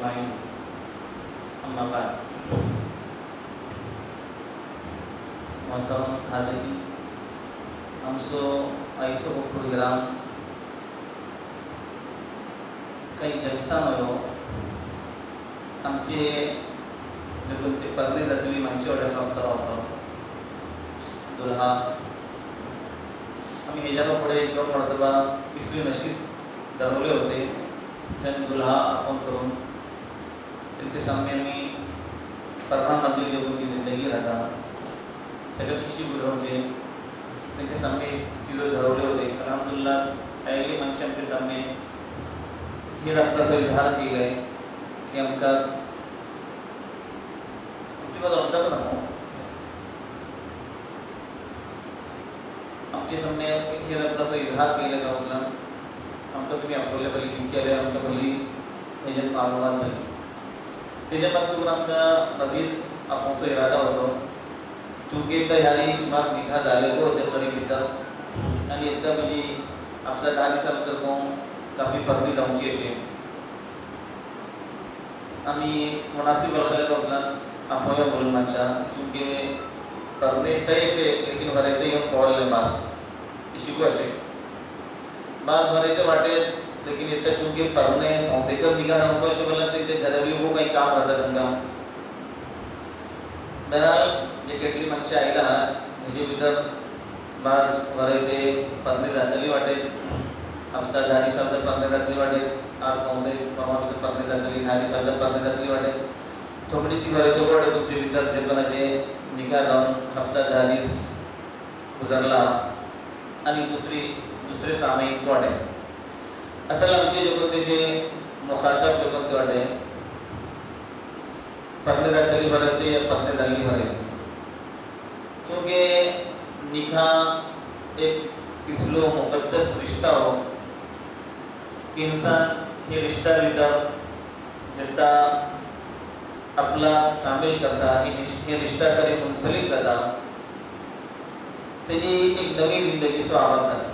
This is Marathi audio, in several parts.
अजमाइन अम्मा बाद मोहतरम हाज़रीन हमसो आइसो प्रोग्राम काही जलसा मयो आमचे जगोनचे परणे जातली मंच ऑर्डर आसता होतो दुल्हा आम्ही हेज्या पुढे जो मर्तबा इसवी नशीब धरवले होते त्याने दुल्हा आपण करून त्यांचे सामने आम्ही परणामधली जगोनची जिंदगी राहता त्याला कशी गुजरावचे त्यांचे सामने चीजों धरवले होते अल्हम्दुलिल्लाह पहली मंच आमचे सामने हे आपला संविधान केले की आमका तुमची बाजू म्हणता का सांगू आमचे सामने हे आपला संविधान केले का उसला आमका तुम्ही आपल्या पहिले लिंक केले आमका पहिली एजंट मालूमात झाली त्याच्यानंतर आमका मजीद आपण इरादा होतो चूंकि ह्याने स्मार्ट निघा झालेलो होते खरी भितर आणि एकदा म्हणजे आपल्या 10 दिवसानंतर काफी परणी जाऊची अशी आम्ही मुनासिब वलखले वसला आपण बोलून मानशा चूंकि परणे तयशे लेकिन वरते हम पॉल मास इसी को असे बात वरते वाटे लेकिन इतना चूंकि परणे फौसेकर निघा जाऊचो असे बोलला ते जरूरी हो काही काम राहता त्यांना बहरहाल जे केटली मनशा आयला हेजे भितर बाज वरते परणे जातली वाटे हफ्ता 10 दिवसांत परणे जातली वाटे आज फौसे परवा भितर परणे जातली 10 दिवसांत परणे जातली वाटे थोडी ती वरते कोडे तुमचे भितर देवनाचे निघा जाऊन हफ्ता 10 दिवस गुजरला आणि दुसरे सामायिक वाटे असल आमचे जगोतेचे मुखातब जगोते वाटे परणे जातली वरते या परणे जातली वरते क्योंकि निकाह एक इसलो मुकद्दस रिश्ता हो कि इंसान ये रिश्ता भीतर जितना अपना शामिल करता ये रिश्ता सारे मुंसलिक जाता त्याची एक नवी जिंदगी सो आवाज जाता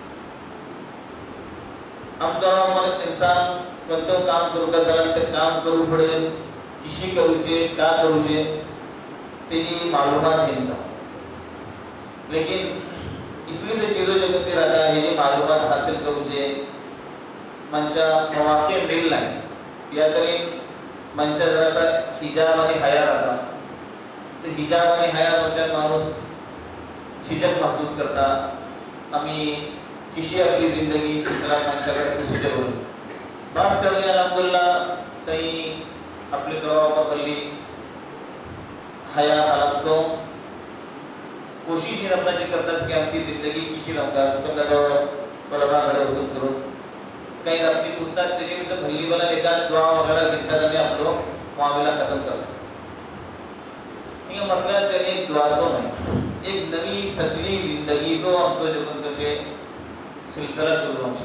आमतौर इंसान कोणतं काम करू का त्याला ते काम करू फुडे किशी करूचे का करूचे त्याची मालूमात घेता लेकिन इसलिए से चीज़ों जगत रहता है ये मालूमात हासिल करूचे मंचा मौके मिल नहीं या तरी मंचा जरा सा हिजाब आणि हया रहता तो हिजाब आणि हया रोजच्या माणूस झिझक महसूस करता आम्ही किशी आपली जिंदगी सिलसिला मंचाकडे कुसुते बोलू बास करणे अल्हम्दुलिल्लाह तई आपले दवा पल्ली हया हलमतो कोशिश ही अपना जी करतात की आमची जिंदगी किशी नव्हता सुकंदर कोलाबाकडे वसूल करून काही अपनी पुस्तक त्याचे मी तर भल्ली वाला एका दुआ वगैरह घेतात आणि आपलो मामला खत्म करतात ये मसला चले एक दुआ सो नहीं एक नवी सतली जिंदगी सो हमसो जो तसे सिलसिला सुरू होतो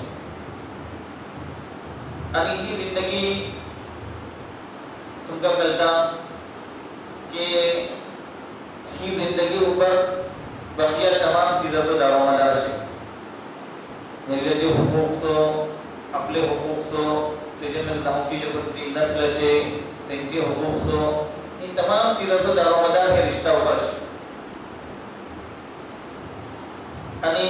आणि ही जिंदगी तुमका कळता कि ही जिंदगी ऊपर बकिया तमाम चीज़ों से दारोमदार है मेरे जो हुकूक सो अपने हुकूक सो तेरे में जाऊँची जो कुछ नस्ल से तेंची हुकूक सो इन तमाम चीज़ों से दारोमदार है रिश्ता ऊपर अनि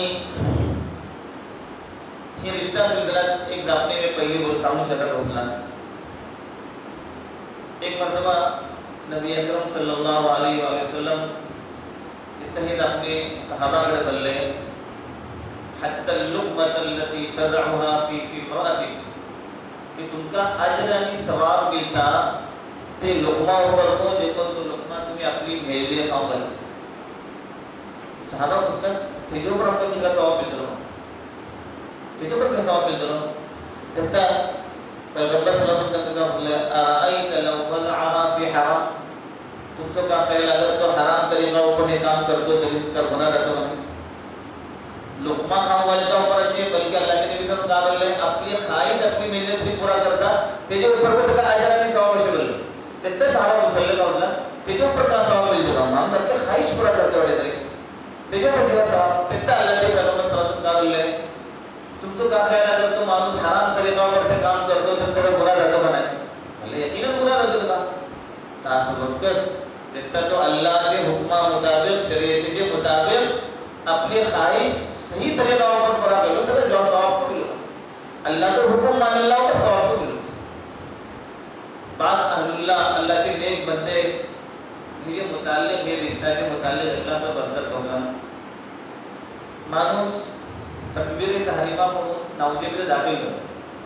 ये रिश्ता सिलसिला एक दापने में पहले बोल सामने चला रोज़ना एक मर्तबा नबी अकरम सल्लल्लाहु अलैहि वसल्लम जितने अपने सहाबा के बल्ले हत्ता लुक़मत अल्लती तदअहा फी इम्राअतिक कि तुमका अजर आणि सवाब मिलता ते लुक़मा ऊपर को देखो तो लुक़मा तुम्हें अपनी मेले खाओगे सहाबा पुस्तक तेजो पर आपको क्या सवाब मिलता तेजो पर क्या सवाब मिलता तब पैगंबर सल्लल्लाहु अलैहि वसल्लम का बोले अराअयत लौ वज़अहा फी हराम तुमसे का ख्याल अगर तो हराम तरीका ऊपर ये काम कर दो तो इनका गुनाह रहता है लुक़मा खाने वाले का ऊपर ऐसे बल्कि अल्लाह के नबी सल्लल्लाहु अलैहि वसल्लम अपनी ख्वाहिश अपनी मेहनत से पूरा करता तेरे ऊपर को तक अजर में सवाब ऐसे बोल तेरे साहब मुसल्ले का बोला तेरे ऊपर का सवाब मिल जाएगा हम अपनी ख्वाहिश पूरा करते बड़े तरीके तेरे ऊपर का सवाब तेरे अल्लाह के पैगंबर सल्लल्लाहु अलैहि वसल्लम का बोले तुमसे का ख्याल अगर तो मानो हराम तरीका ऊपर से काम कर दो तो तेरा गुनाह रहता है भले तासबब कस जितना तो अल्लाह के हुक्मा मुताबिक शरीयत के मुताबिक अपनी ख्वाहिश सही तरीका पर पूरा करो तो जो सवाब को मिलेगा अल्लाह का हुक्म मान लो तो सवाब को मिलेगा बात अल्लाह अल्लाह के नेक बंदे ये मुताल्लिक ये रिश्ता के मुताल्लिक अल्लाह से बरकत होगा मानुस तकबीर तहरीमा पढ़ून नाउजे में दाखिल करो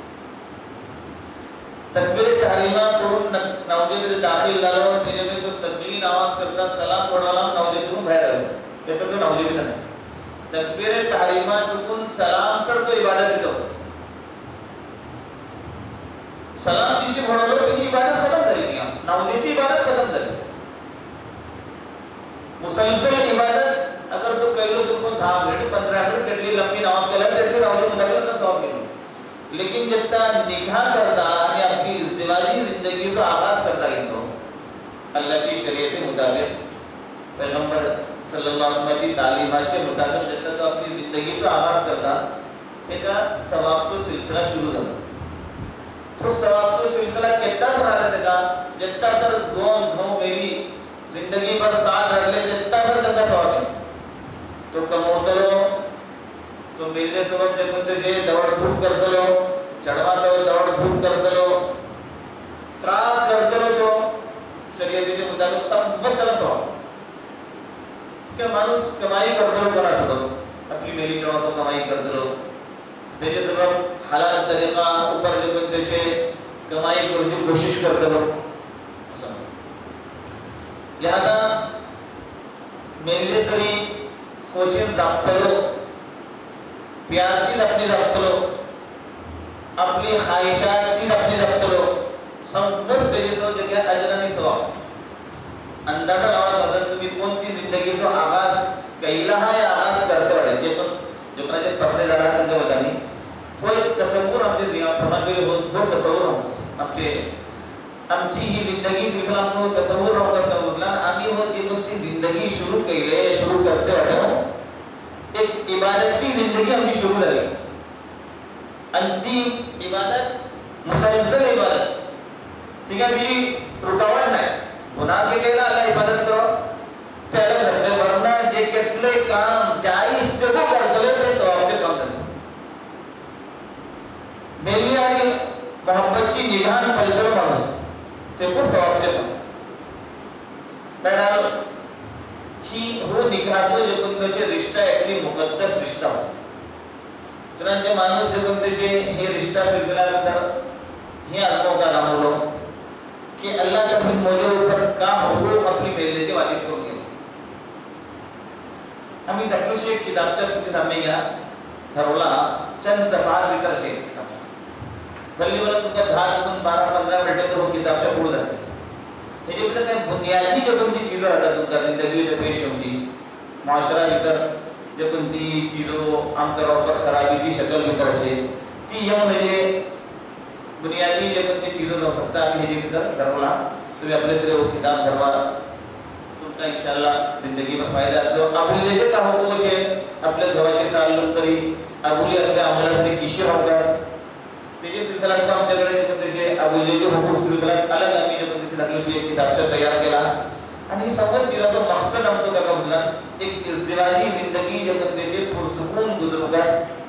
तकबीर तहरीमा पढ़ून नाउजे में दाखिल करो फिर जब तो सकलीन आवाज करता सलाम पढ़ाला नाउजे तुम बाहर आओ ये तो नाउजे में नहीं तकबीर तहरीमा तुकुन सलाम सर तो इबादत ही तो सलाम जिसे पढ़ो तो इबादत खत्म करेंगे नाउजे की इबादत खत्म करेंगे मुसलसल इबादत अगर तो कह लो तुमको 10 मिनट 15 मिनट कटली लंबी नमाज कला तो नाउजे मुताबिक का 100 मिनट लेकिन जितना निकाह करता या अपनी इज़्दिवाजी जिंदगी से आगाज करता है तो अल्लाह की शरीयत के मुताबिक पैगंबर सल्लल्लाहु अलैहि वसल्लम की तालीमात के मुताबिक जितना तो अपनी जिंदगी से आगाज करता ठीक है सवाब तो सिलसिला शुरू कर तो सवाब तो सिलसिला कितना सरा देगा जितना सर गोम घाव मेरी जिंदगी पर साथ रख ले जितना सर तक सवाब है तो कमोते लो तो मिलने सबब देखते से दौड़ धूप करते लो चढ़वा से दौड़ धूप करते लो त्रास करते लो तो शरीयत के मुताबिक सब बस तरह सवाब क्या मानुस कमाई करते लो करा सको अपनी मेरी चढ़वा तो कमाई करते लो तेरे सबब हलाल तरीका ऊपर देखते से कमाई करने की कोशिश करते लो लिहाजा मेरे सरी खुशी जाप्त लो प्यार चीज अपनी रख लो अपनी ख्वाहिशात चीज अपनी रख लो समस्त तेजी से जगह अजर नहीं सवाब अंदाजा लगा अगर तुम्हें कौन सी जिंदगी से आगाज कैला है या आगाज करते रहे ये तो जो अपना जब पढ़ने जा रहा था बतानी कोई तस्वुर हमने दिया फरमान मेरे बहुत तस्वुर हम अपने आमची ही जिंदगी सिखला को तस्वुर हम करता बुझला आम्ही हो जे कोणती जिंदगी शुरू केले शुरू करते रहे एक इबादत की जिंदगी हमने शुरू करी अंतिम इबादत मुसलसल इबादत ठीक है भी रुकावट नहीं गुनाह के केला अल्लाह इबादत करो त्याला धरणे वरना जे केटले काम 40 ते वो करतले ते सवाब के काम करते नेली आणि मोहब्बतची निधान पलटलो माणूस ते को सवाब के काम बहरहाल ही हो निकाह जो कोणतेशे रिश्ता एकली मुकद्दस रिश्ता चुनांचे माणूस जो कोणतेशे हे रिश्ता सिलसिला नंतर हे आत्मा का नाम लो कि अल्लाह का फिर मोजे ऊपर काम हुकूक अपनी मेलेचे वाजिब करून घे आम्ही दाखवशी एक किताबच्या तुमच्या सामने घ्या ठरवला चंद सफात भीतर से भल्ली वाला तुमका 10 से 12-15 मिनिट तो किताबच्या पुढे जाते ये बेटा काय बुनियादी जो कोणती चीज राहतात तुमच्या जिंदगी में पेश होती माशरा भीतर जो कोणती चीजों आमतौर पर खराबी की शक्ल भीतर से ती यम म्हणजे बुनियादी जो कोणती चीजों हो सकता है ये भीतर धरला तुम्हें अपने से वो किताब धरवा तुमका इंशाल्लाह जिंदगी में फायदा दो अबुल जे का हो से अपने घराचे ताल्लुक सरी अबुल अपने अमला से किशोर होगा तेजे सिलसिला का आमच्याकडे कोणतेशे अबुल जे हुकूक सिलसिला अलग आम्ही जो कोणतेशे दाखवशी एक किताबचा तयार केला आणि समस्त चीजाचा मकसद आमचं का बुझला एक इज़्दिवाजी जिंदगी जो कोणतेशे पुरसुकून गुजरूगा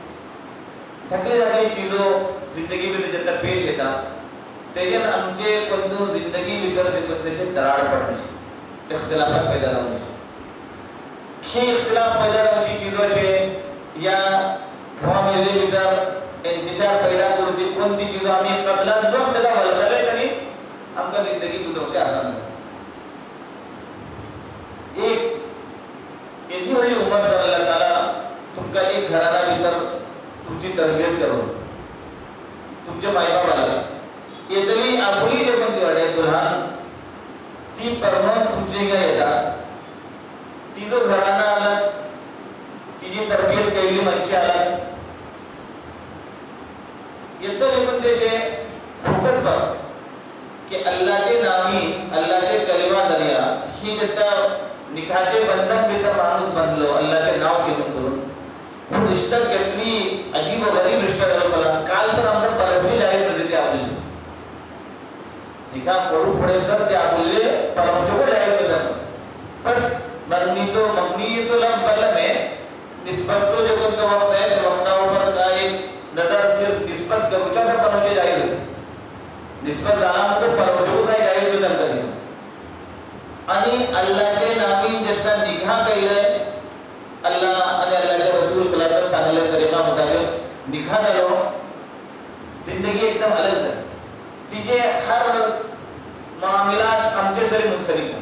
धकले चीजों जिंदगी में जब पेश येता तेजन आमचे कोणतो जिंदगी भीतर कोणतेशे दरार पडणे इख्तिलाफात पैदा होणे हे इख्तिलाफ पैदा होण्याची चीजों से या घामेले भीतर इंतजार पैदा करूची कोणती चीज आम्ही कबला वक्त का वलखले करी आमका जिंदगी गुजरवणे आसान है एक एवढी बड़ी उम्र से अल्लाह ताला तुमका एक घराना भीतर तुमची तरबियत करो तुमचे मायबापाला येतली आपुली जे कोणती वाडे दुल्हन ती परमन तुमचे काय येता ती जो घराना आला तिची तरबियत केली मनुष्य आला येतो लेकिन देशे फोकस पर कि अल्लाह के नामी अल्लाह के कलिमा दरिया ही जितना निकाचे बंधन भीतर मानुस बनलो अल्लाह के नाव घेऊन करून वो रिश्ता कितनी अजीब और गरीब रिश्ता झाला मला काल तर आमदार परमची जाहीर देते आपली निकाह पड़ू फड़े सर ते बोले परम जो लायक बदल बस मगनी तो लम बल में निस्बत तो जो कोई वक्त है तो वक्ता ऊपर का एक नजर सिर्फ निस्बत का ऊंचा था परम जो जाहिर है निस्बत जाना तो परम जो का जाहिर बदल करेगा आणि अल्लाहचे नामी जितना निकाह केले अल्लाह आणि अल्लाहचे रसूल सल्लल्लाहु अलैहि वसल्लम सांगले तरीका मुताबिक निकाह झालो जिंदगी एकदम अलग है तिचे हर मामलात आमचे सरी मुनसलिक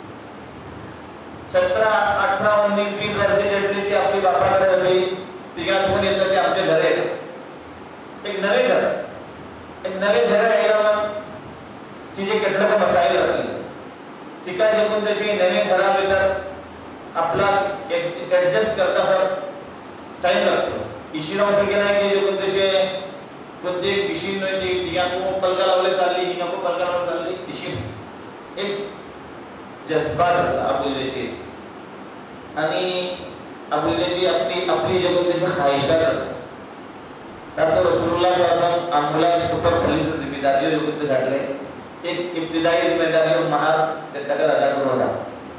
17 18 19 20 वर्ष जेवढी ती आपली बापाकडे होती तिच्या आठवण येतं ते आमच्या घरे एक नवे घर यायला मग तिचे कटडक मसाईल राहतील तिका जेवून तशी नवे खराब येतात आपला ऍडजस्ट करता सर टाइम लागतो इशिरा सगळे नाही की जेवून तसे कोणते मशीन नाही तिया को पलका लावले चालली हिंगा को पलका लावले चालली तिशी एक जज्बात अबुल्लेची आणि अबुल्लेची आपली जे कोणते ख्वाहिशात होता तसं रसूलुल्लाह सल्लल्लाहु अलैहि वसल्लम आम्हाला ऊपर पुलिस जिम्मेदारी जो कुछ घाटले एक इब्तिदाई जिम्मेदारी महार त्याचा अदा करू होता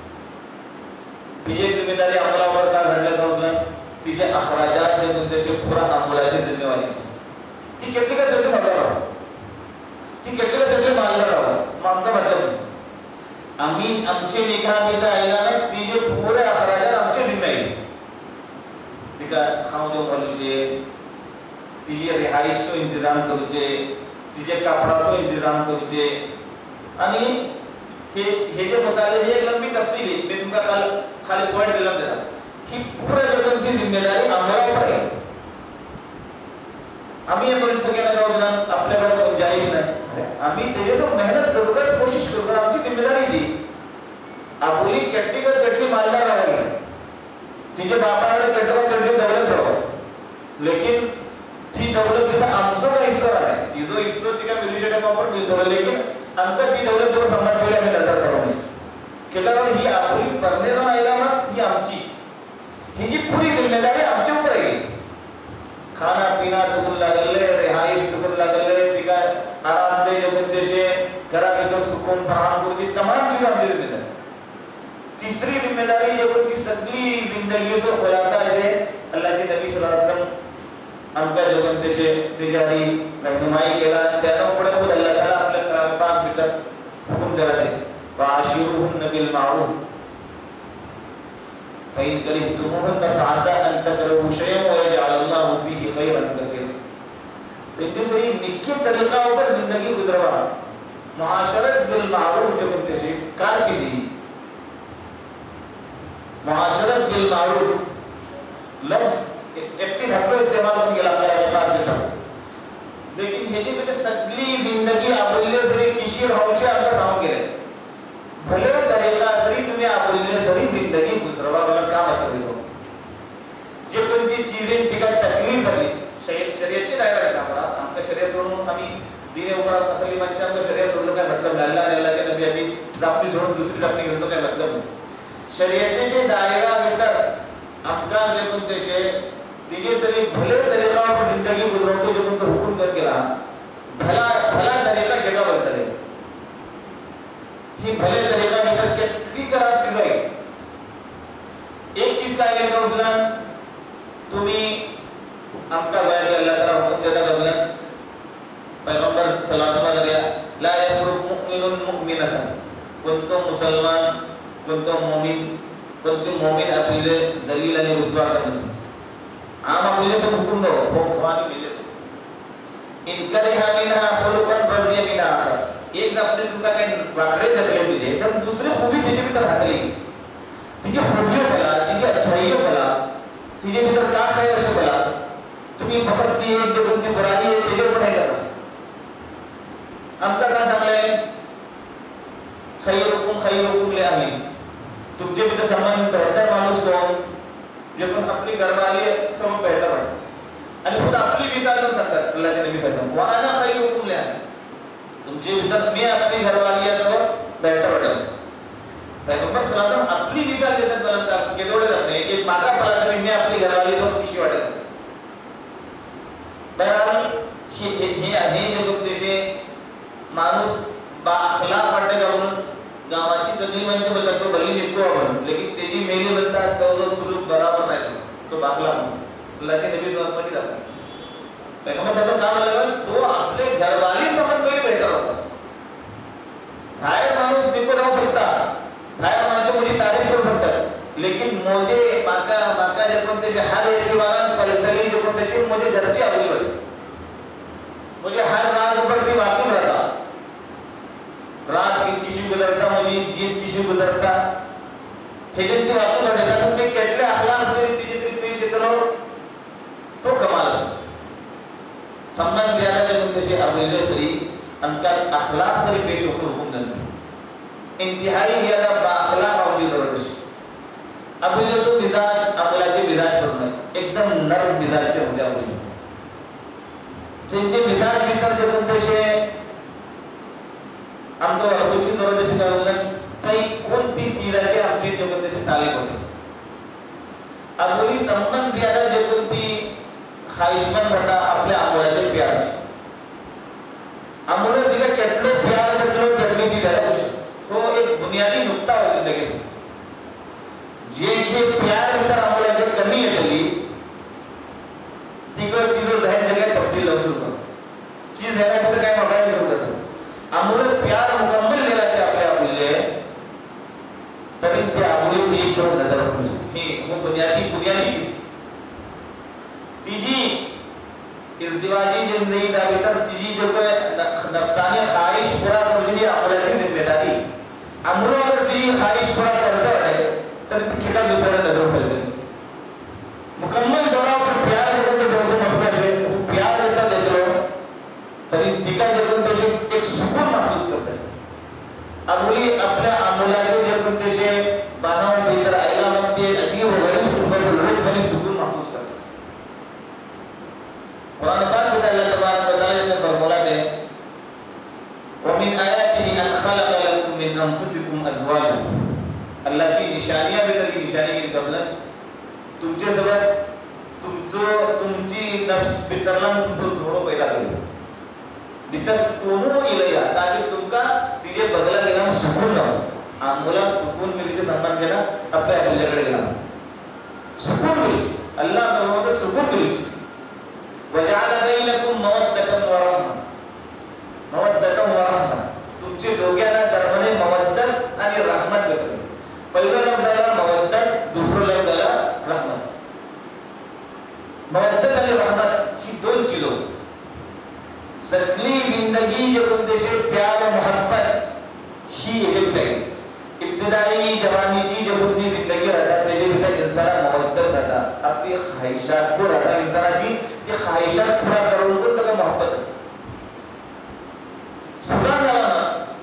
बीजे जिम्मेदारी आम्हाला वर का घडले तर तिचे अखराजात जे कोणते पूरा आम्हालाची जिम्मेदारी ती कितने का जल्दी समझा रहा ती कितने का जल्दी मान रहा मानता मतलब आम्ही आमचे निकाह बिता आईला ना ती जे पूरे अखराजात आमचे जिम्मेदारी तिका खाऊ देऊ बोलूचे तिचे रिहाईशचो इंतजाम करूचे तिचे कपडाचो इंतजाम करूचे आणि हे जे मुताले हे एक लंबी तफसील आहे मी तुमका खाली पॉइंट दिला त्याला ही पूरा जगतची जिम्मेदारी आम्हाला आहे आम्ही हे बोलू सगळ्यांना जाऊन आपल्याकडे गुंजाईश नाही आम्ही त्याच्यावर मेहनत करूनच कोशिश करू आमची जिम्मेदारी ती आपली कॅटिकल चटणी मालदार राहावी तिचे बापाकडे कॅटिकल चटणी दौलत राहावं लेकिन ती दौलत तिथं आमचं का हिस्सा आहे ती जो हिस्सा ती काय मिलीच्या टाइमावर मिळतो लेकिन आमचा ती दौलत जवळ संभाळ ठेवली आम्ही नजर करून केल्यावर ही आपली परनेला राहिला ना ही आमची ही जी पूरी जिम्मेदारी आमच्या ऊपर आहे खाना पीना तुकुन लागले रिहाइश तुकुन लागले ठीक है आराम दे जो बंदे से घरा के तो सुकून फराहम करती तमाम चीजें हमारी जिम्मेदारी तीसरी जिम्मेदारी जो की सगली जिंदगी से खुलासा है अल्लाह के नबी सल्लल्लाहु अलैहि वसल्लम आमका जो बंदे से तिजारी रहनुमाई केला त्यानं पुढे खुद अल्लाह ताला आपल्या कलाम पाक भीतर हुकुम दिला आहे वाशिरुहुन बिल मारूफ فإن كرهتموهن فعسى أن تكرهوا شيئا ويجعل الله فيه خيرا كثيرا तो तीसरी निक्की तरीका ऊपर जिंदगी गुजरवा मुआशरत बिल मारूफ जो कहते हैं क्या चीज है मुआशरत बिल मारूफ लफ्ज एक धक्का इस्तेमाल करने के लिए अल्लाह देता लेकिन हे जे बेटे सगली जिंदगी आपले सरी किशी राहूचे आपला सांगून गेले भले तरीका सरी तुम्ही आपले सरी जिंदगी गुजरवा वाला का मतलब है जे कोणती चीजें तिका तकलीफ झाली शरीयतची दायरा आहे आम्हाला आमच्या शरीर सोडून आम्ही दिने उमरात असली म्हणजे आमच्या शरीर सोडून काय मतलब नाही अल्लाह के नबी आधी जापनी सोडून दुसरी जापनी घेऊन काय मतलब नाही शरीयतचे दायरा भीतर आमका जे कोणते शे तिजे सरी भले तरीका पर जिंदगी गुजरवतो जो कोणता हुकुम कर केला भला तरीका केला बोलतले ही भले तरीका भीतर कितनी का रास्ते गए एक चीज काय आहे का उजला तुम्ही आमका वयाला अल्लाह ताला हुकुम देता करला पैगंबर सल्लल्लाहु अलैहि वसल्लम ला यफरुक मुमिनुन मुमिनतन कोणतो मुसलमान कोणतो मुमिन आपले जलील आणि रुसवा करतो आम आपले तो हुकुम दो भगवान मिले इन करिहा मिनहा खुलुकन रजिया मिनहा आखर एक आपने तुमका काय वाकडे दखले दिले तर दुसरी खूबी तिचे भीतर घातली तिचे खूबियों बला तिचे अच्छाइयों बला तिचे भीतर का है असं बला तुम्ही फक्त ती एक जो कोणती बुराई आहे तिचे ऊपर नाही करता आमका का सांगले खैरुकुम ले आही तुमचे भीतर समान बेहतर माणूस कोण जे कोण आपली घरवाली सम बेहतर वाटत आणि खुद आपली मिसाल पण सांगतात अल्लाहचे नबी सल्लल्लाहु अलैहि वसल्लम वा अना खैरुकुम ले आही तुमचे भीतर मी आपली घरवाली असं बेहतर वाटत पैगंबर सल्लल्लाहु अलैहि वसल्लम आपली मिसाल देतात मला केवढे जाते की मागा पळा तरी मी आपली घरवाली तो कशी वाटत बहरहाल हे जो कोणते माणूस बा मुस्लिमांचे बोलतात तो बल्ली निघतो आपण, लेकिन तेजी मेली बोलतात तो सुलूक बराबर नाही तो बाखला अल्लाहचे नबी स्वतःमध्ये जातात. पैगंबर साहेब का बोलले तो आपले घरवाली समज पहिले बेहतर होता. बाहेर माणूस निघून जाऊ शकता, बाहेर माणसं मोठी तारीफ करू शकतात, लेकिन मोजे माका जे कोणते हर एतिवारात पलटली जे कोणते मोजे घरची आवली वाली मुझे हर रात पर भी वाकिफ रहता, रात की किसी गुजरता मुझे जिस किसी गुजरता हे जे वाकिफ रहता तुम्ही केटले अखलाक तरी तिची सिर्फ पेश येतो तो कमाल असतो. सम्मान प्यादा जे कोणते अबुल सरी अनका अखलाक सरी पेश होतो हुकुम नंतर इंतहाई ज्यादा बाअखलाक होची जरूरत आहे. अबुल जो मिजाज अबुलाचे मिजाज पूर्ण एकदम नरम मिजाजचे होते अबुल ज्यांचे मिजाज भीतर जे कोणते आमचं अबुची जरूरत अशी काय काही कोणती चीजाचे आमचे जे कोणते तालीम होते. अबुली सम्मान प्यादा जे कोणती खाहिशमंद होता आपल्या अबुलाचे प्यार अमूल जिला केटलो प्यार केटलो केटली ती झाला तो एक बुनियादी नुकता होता जिंदगीचा जे के प्यार भीतर अमूलाचे कमी येतली तिकडे तिकडे जाहीर जगात तब्दील होऊ शकतो. चीज है ना तिथे काय बघायला शकतो अमूल प्यार मुकम्मल केलाचे आपल्या अबुले तरी ते अबुले एक ठेवून नजर रखू हे बुनियादी चीज तीजी इज़्दिवाजी जिंदगी दा भीतर तीजी जो कोई नफसानी ख्वाहिश पूरा करने अमूलाची जिम्मेदारी अमूल अगर तीजी ख्वाहिश पूरा करता है तर कितना दूसरा नजर फैलते मुकम्मल तौर पर प्यार करते दोस्त मसला से प्यार देता देते लोग तरी तिका जगन तसे एक सुकून महसूस करते हैं. अमूली अपने अमूलाचे जगन तसे बानाओं भीतर आयला म्हणते अजीब हो गई उसमें लुत्फ आणि सुकून महसूस करते. कुरान पाक में अल्लाह तबारक व तआला ने फरमाया है वमिन आयातिही अन खलक़ लकुम मिन अनफुसिकुम अज़वाजा अल्लाहची निशानियां भीतर निशानी की कबल तुमचे सोबत तुमची नफ्स भीतरला तुमचं थोडं पैदा केलं लितस्कुनु इलैहा ताकि तुमका तिजे बगला गेला सुकून नवस आमुला सुकून मिलके सम्मान केला आपल्या अल्लाहकडे गेला सुकून मिळते अल्लाह फरमावतो सुकून मिळते वजअल बैनकुम मवद्दतन व रहमा तुमचे दोघांना दरम्यान मवद्दत आणि रहमत बसली. पहिलं लफ्ज आला मवद्दत दुसरं लफ्ज आला रहमत. मवद्दत आणि रहमत ही दोन चीजों सतली जिंदगी जो कोणते प्यार और मोहब्बत ही एक है. इब्तिदाई जवानी की जो कोणती जिंदगी रहता तेरे भीतर इंसान मवद्दत रहता अपनी ख्वाहिशात को रहता इंसानाची की ख्वाहिशात पूरा करून पण त्याला मोहब्बत सुधार झाला ना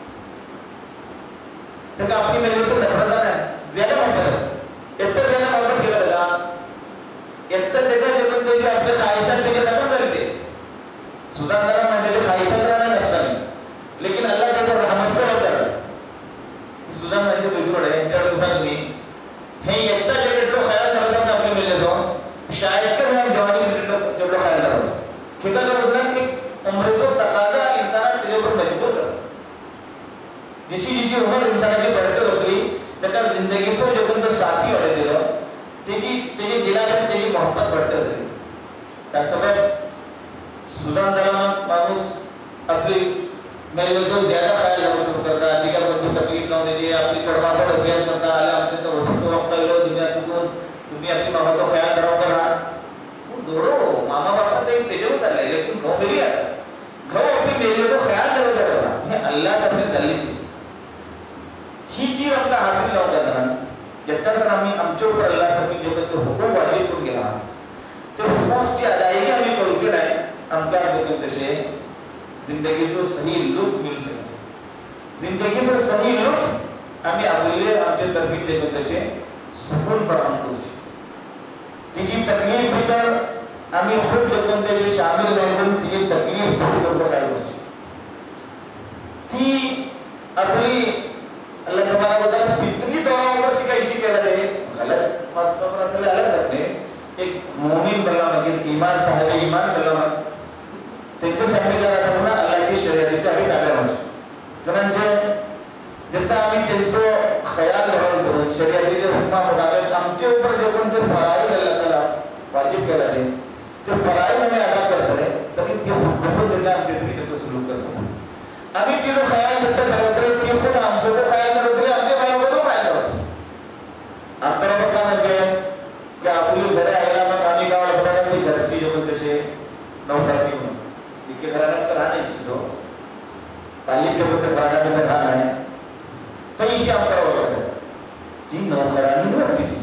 तर आपली मेरे से नफरत है ज्यादा मोहब्बत इतना ज्यादा मोहब्बत केला जाता इतना जगह जो कोणते आपले ख्वाहिशात ते खत्म करते सुधार झाला म्हणजे ख्वाहिशात राहणं नफसानी लेकिन अल्लाह त्याचा रहमत से होता सुधार म्हणजे दुसरं आहे त्याला दुसरा तुम्ही हे इतना जगह तो ख्याल करता आपले मिलने तो शायद के हम जवानी में जब लोग ख्याल करो कितना का मतलब कि उम्र से तकाजा इंसान तेरे ऊपर मजबूर करता जिसी उम्र इंसानाची बढ़ते होती त्याच्या जिंदगीचं जो कोणतं साथी वाढे दिलं त्याची दिलावर त्याची मोहब्बत बढ़ते होती. त्यासोबत सुदान झाला माणूस आपली मेलवजो ज्यादा ख्याल करू शुरू करता तिका कोणती तकलीफ लावून देते आपली चढमापट असियात करता आले आपले तर वस्तू वक्त आलो दुनिया तुकून तुम्ही आपली मामाचा ख्याल करावं करा जोडो मामा बापा ते त्याच्यावर चाललंय लेकिन घाव मेरी असं घाव आपली मेलवजो ख्याल करावं करा हे अल्लाह तफरी दल्ली चीज ही चीज आमका हासिल लावून जाताना जितना सर आम्ही आमच्या ऊपर अल्लाह तफरी जो तो हुकूम वाजिब करून गेला ते हुकूमची अदायगी आम्ही करूचे नाही आमका जो तसे जिंदगी से सही लुत्फ मिल सके जिंदगी से सही लुत्फ आम्ही आपले आमच्या तर्फी देतो तसे सुकून फराम करू तिची तकलीफ भीतर आम्ही खूप जगून त्याचे शामिल राहून तिची तकलीफ दूर करू शकायला ती आपली अल्लाह तबारक व तआला फितरी तौर पर कैसी केला जाए गलत मास्टर पर असले अलग करने एक मोमिन बल्ला मगे ईमान साहिब ईमान बल्ला त्यांच्या संविधानात अल्लाहची शरीयतीची आम्ही ताब्यात आहोत. जणांचे जिथं आम्ही त्यांचं शरीयत के हुक्म मुताबिक आमचे ऊपर जो कोणते फराइज अल्लाह ताला वाजिब केला ते फराइज आम्ही अदा करतो रे तरी ते खुद देता आमचे सगळे तो सुरू करतो आम्ही तिलो ख्याल करता करतो ते खुद आमचे को ख्याल करतो आमचे बायको को फायदा होतो आता बघा म्हणजे की आपली घरे आईला मग आम्ही गावाला पडा की घरची जो कसे नवसाची म्हणून इतके घराला तर राहणे तो तालीम के बद्दल घराला तर राहणे तो इशी आमचा होता ती नौकरानी नव्हती ती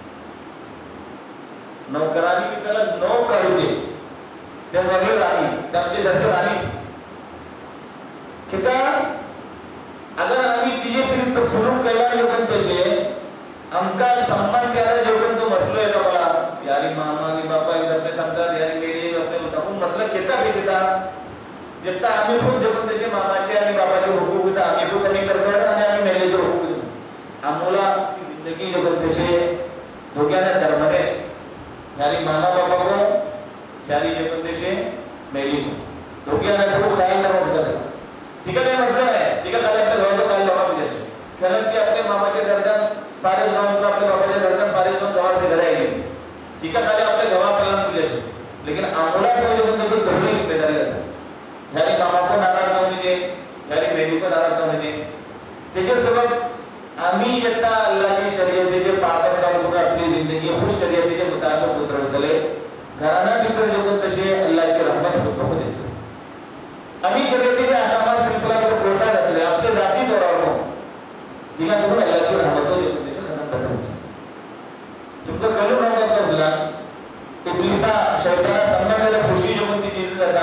नौकरानी त्याला नौ काढते त्या वगैरे राणी त्यामध्ये घरचं राणी ठीक आहे अगर आम्ही तिचे फिर सुरू केला जेवण तसे आमका सम्मान द्यायला जेवण तो मसलो येतो मला यारी मामा आणि बापा एक अपने सांगतात यारी मेरी एक अपने आपण मसला घेता घेता जितना आम्ही खूप जेवण तसे मामाचे आणि बाबाचे हुकूक होता आम्ही खूप कमी करतो आणि आम्ही मेलेचे हुकूक देतो आम्हाला जिंदगी जेवण तसे दोघांना धर्मनेश यारी मामा बाबा को यारी जेवण तसे मेली दोघांना खूप ख्याल करत तिका काही म्हटलं नाही तिका खाली आपल्या घराचा ख्याल लावा म्हणजे कारण ती आपल्या मामाच्या घरात फारेज जाऊन आपल्या बाबाच्या घरात फारेज जाऊन गावात घरा आहे तिका खाली आपल्या गवा पालन केले असे लेकिन आम्हाला जेवण तसे दोन्ही जिम्मेदारी जातात यारी मामा को नाराज जाऊन दे यारी मेली को नाराज जाऊन दे त्याच्यासोबत आम्ही येता अल्लाहची शरीयतीचे पालन करून आपली जिंदगी खुश शरीयतीचे मुताबिक उतरवतले घराना भीतर जेवण तसे अल्लाहची रहमत होत देतो आम्ही शरीयतीचे अहकामात सिलसिला तो कोटा घातले आपल्या जाती दोरावलो तिला तुम्ही अल्लाहची रहमत होते त्याचे खरं होते तुमचं कळून नव्हतं तुला इब्लिसा शैताना संबंधाला खुशी जेवण ती चीज जाता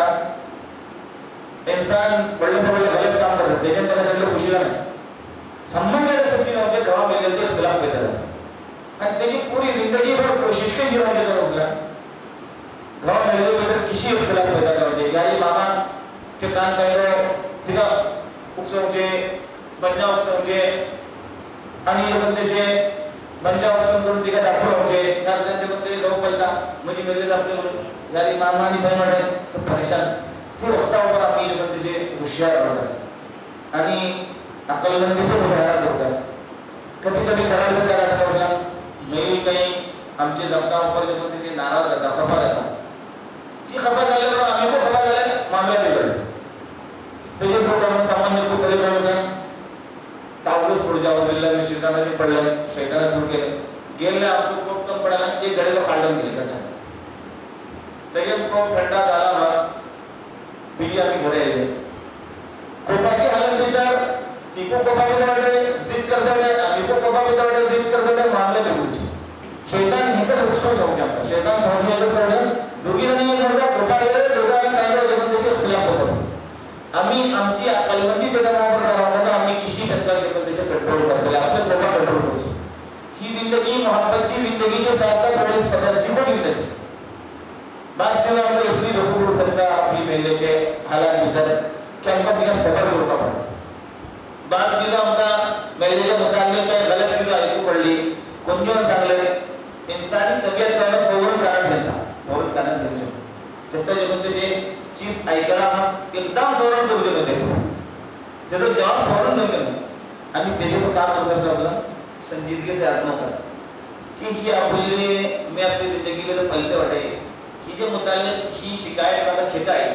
इंसान बड़े से बड़े गलत काम करते लेकिन त्याला खुशी नाही संबंधाला खुशी नव्हते गवा मिळेल ते खिलाफ करतात आणि त्याची पूरी जिंदगी भर कोशिश कशी राहते होता गवा मिळेल तर किसी खिलाफ पैदा करते यारी मामा के कान कायदो तिका उपसवचे बंजा उपसवचे आणि बंदेशे बंजा उपसव करून तिका दाखवचे यार त्यांचे बंदे गव पलता म्हणजे मेले आपले म्हणून यारी मामा आणि बहीण म्हणे तो परेशान ते वक्तावर आम्ही बंदेशे हुशार होतास आणि अकलमंदीचे मुहारा होतास कभी कभी खराब होता रहता होगा मैं कहीं आमचे दबका ऊपर जो बंदेशे नाराज रहता खफा रहता जी खफा झाल्यावर आम्ही को खफा झाले मामला बिघडला त्याचे सोडून सामान्य पुतळे होते तावडस पड जाओ बिल्ला में शैतान ने पडला शैतान दूर गेले आपको कोप कम पडाला एक घडीला खालडून गेले कसा त्याचे कोप थंडा झाला हा बिली आम्ही घरे आले कोपाची हालत बिचार तिको कोपा बिचारते जिद करते आम्ही को कोपा बिचारते जिद करते मामले बिघडते शैतान हिंदर रुसो समझ आपका शैतान समझ येतो सोडून दोघीला नाही म्हणता कोपा गेले दोघांना काय जेवण तसे खिलाफ होतो आम्ही आमची अकलमंदी पेटावर करावं आम्ही किसी टक्का जेवण तसे कंट्रोल करतो आपले कोपा कंट्रोल करतो ही जिंदगी मोहब्बतची जिंदगी के साथ साथ थोड़ी सदरची पण जिंदगी बस दिला हमको इसलिए रसूल सल्लल्लाहु अपनी मेले के हालात भीतर कि हमको तिका सबर करना पड़ा बस दिला हमका मेले के मुताबिक गलत चीज ऐकू पडली कोणत्या सांगले इंसानी तबियत त्याला फौरन कारण देता फौरन कारण देऊ शकतो त्याच्या जेवण तसे चीज ऐकायला मग एकदम फौरन करू देतो त्याचा जवाब फौरन देऊ देतो आणि त्याचं काम करत आपलं संजीदगी से आत्मकस कि ही आपले मैं अपनी जिंदगी में पलते बटे ही जो मुताल्लिक ही शिकायत वाला खिता है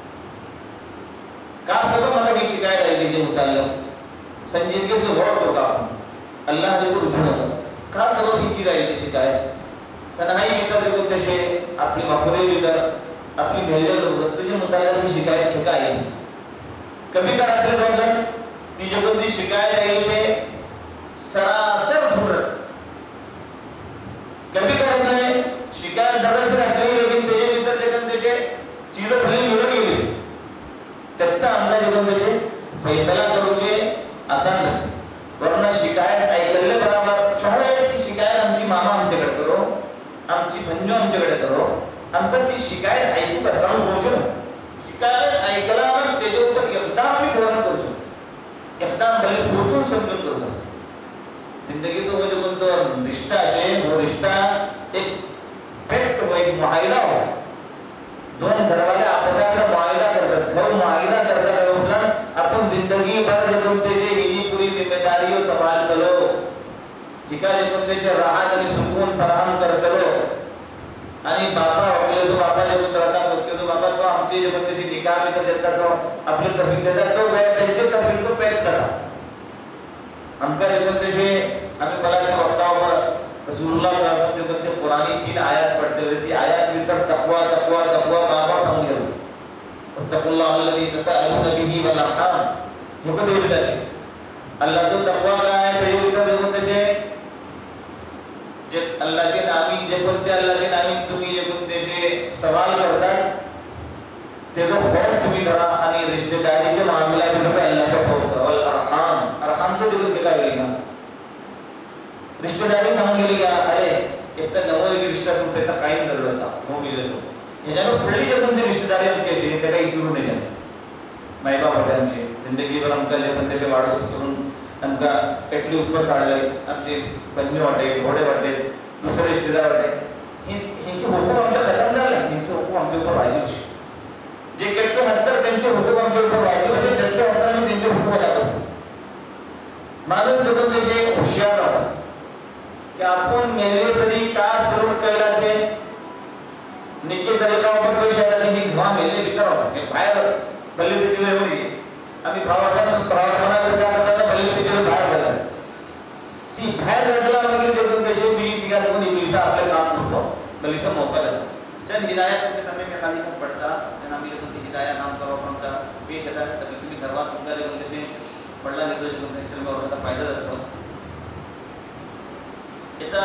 का सबब मला ही शिकायत आई जे मुताल्लिक संजीदगी से गौर होगा अल्लाह ने को रुझान होगा का सबब ही चीज आई जी शिकायत तन्हाई भीतर जो तसे आपली माफुरे भीतर अपनी मेले लोग तुझे मुताल्लिक ही शिकायत खिता आई कभी का आपले दोन ती जो कोणती शिकायत आई पे सरासर धुरत कभी करने शिकायत दरस रहते लेकिन तेजे भीतर लेकिन तेजे चीजों भली मिळून गेली त्याचा आमला जेवण तसे फैसला करूचे आसान नाही वरना शिकायत ऐकले बराबर चाहे ती शिकायत आमची मामा आमच्याकडे करो आमची भंजो आमच्याकडे करो आमका ती शिकायत ऐकू कसा होचो शिकायत ऐकला मग त्याच्या ऊपर एकदम मी फौरन करतो एकदम भले सोचून समजून करतो जिंदगी से जो कोणतो रिश्ता आहे वो रिश्ता एक फॅक्ट व एक मुआयना हो दोन घरवाले आपसात मुआयना करतात घर मुआयना करतात मतलब अपन जिंदगी भर जो कोणते जे ही पूरी जिम्मेदारी संभाल करो हिका जे कोणतेशे राहत आणि सुकून फराहम करतलो आणि बापा आपले जो बापा जे कोणता बसके जो बाबा तो आमचे जे कोणतेशे निकाह में देता तो आपले तफसील देता तो वे त्यांचे तफसील को पेश करा आमका जे कोणतेशे आम्ही मला त्या वक्तावर रसूलुल्लाह सल्लल्लाहु अलैहि वसल्लम जे कोणते कुरानी 3 आयत पढ़ते हुए थी आयत भीतर तकवा तकवा तकवा बाबा सांगले तकुल्लाह अल्लज़ी तसअलूना बिही वल अरहाम हे को देव दाशे अल्लाहचा तकवा काय आहे ते भीतर जे कोणतेशे जे अल्लाहचे नामी जे कोणते अल्लाहचे नामी तुम्ही जे कोणतेशे सवाल करतात ते जो खौफ तुम्ही करा आणि रिश्तेदारीचे मामला तुम्ही अल्लाहचा खौफ करा वल अरहाम अरहामचं देखील काय वेगळं रिश्तेदारी सांगून गेली का अरे एक तर नवं एक रिश्ता तुमचा इथं कायम चालू होता हो गेले सो ह्याच्यावर फुडली जे कोणते रिश्तेदारी आमची अशी ते काही सुरू नाही झाले मायबाप होते आमचे जिंदगीभर आमका जे कोणत्याचे वाढवस करून आमका पेटली उत्पर काढले आमचे बंदी वाटे घोडे वाटे दुसरे रिश्तेदार वाटे ह्यांचे हुकूम आमच्या खतम झाले ह्यांचे हुकूम आमच्या उपर व्हायचे होते जे केट्टे हसतात त्यांचे हुकूम आमच्या उपर व्हायचे होते केट्टे हसताना त्यांचे हुकूम दाखवतात माणूस जे कोणत्याचे हुशार राहतात कि आपण मेरे सदी का सुरू केला ते निके तरीका पर कोई शायद नहीं घुमा मेले भीतर होता है बाहर बल्ली से चले होई आम्ही भावना करता करता बल्ली से चले बाहर गेला जी बाहर गेला म्हणजे देखो कैसे भी दिगा को इब्लीस आपले काम करतो बल्ली से मौका देता जन हिदायत के समय में खाली को पढ़ता जन आम्ही लोगों की हिदायत नाम करो अपन का पेश है तक तुम्ही दरवाजा तुमचा लोगों से पढ़ला नहीं तो जो टेंशन में उसका फायदा देता इता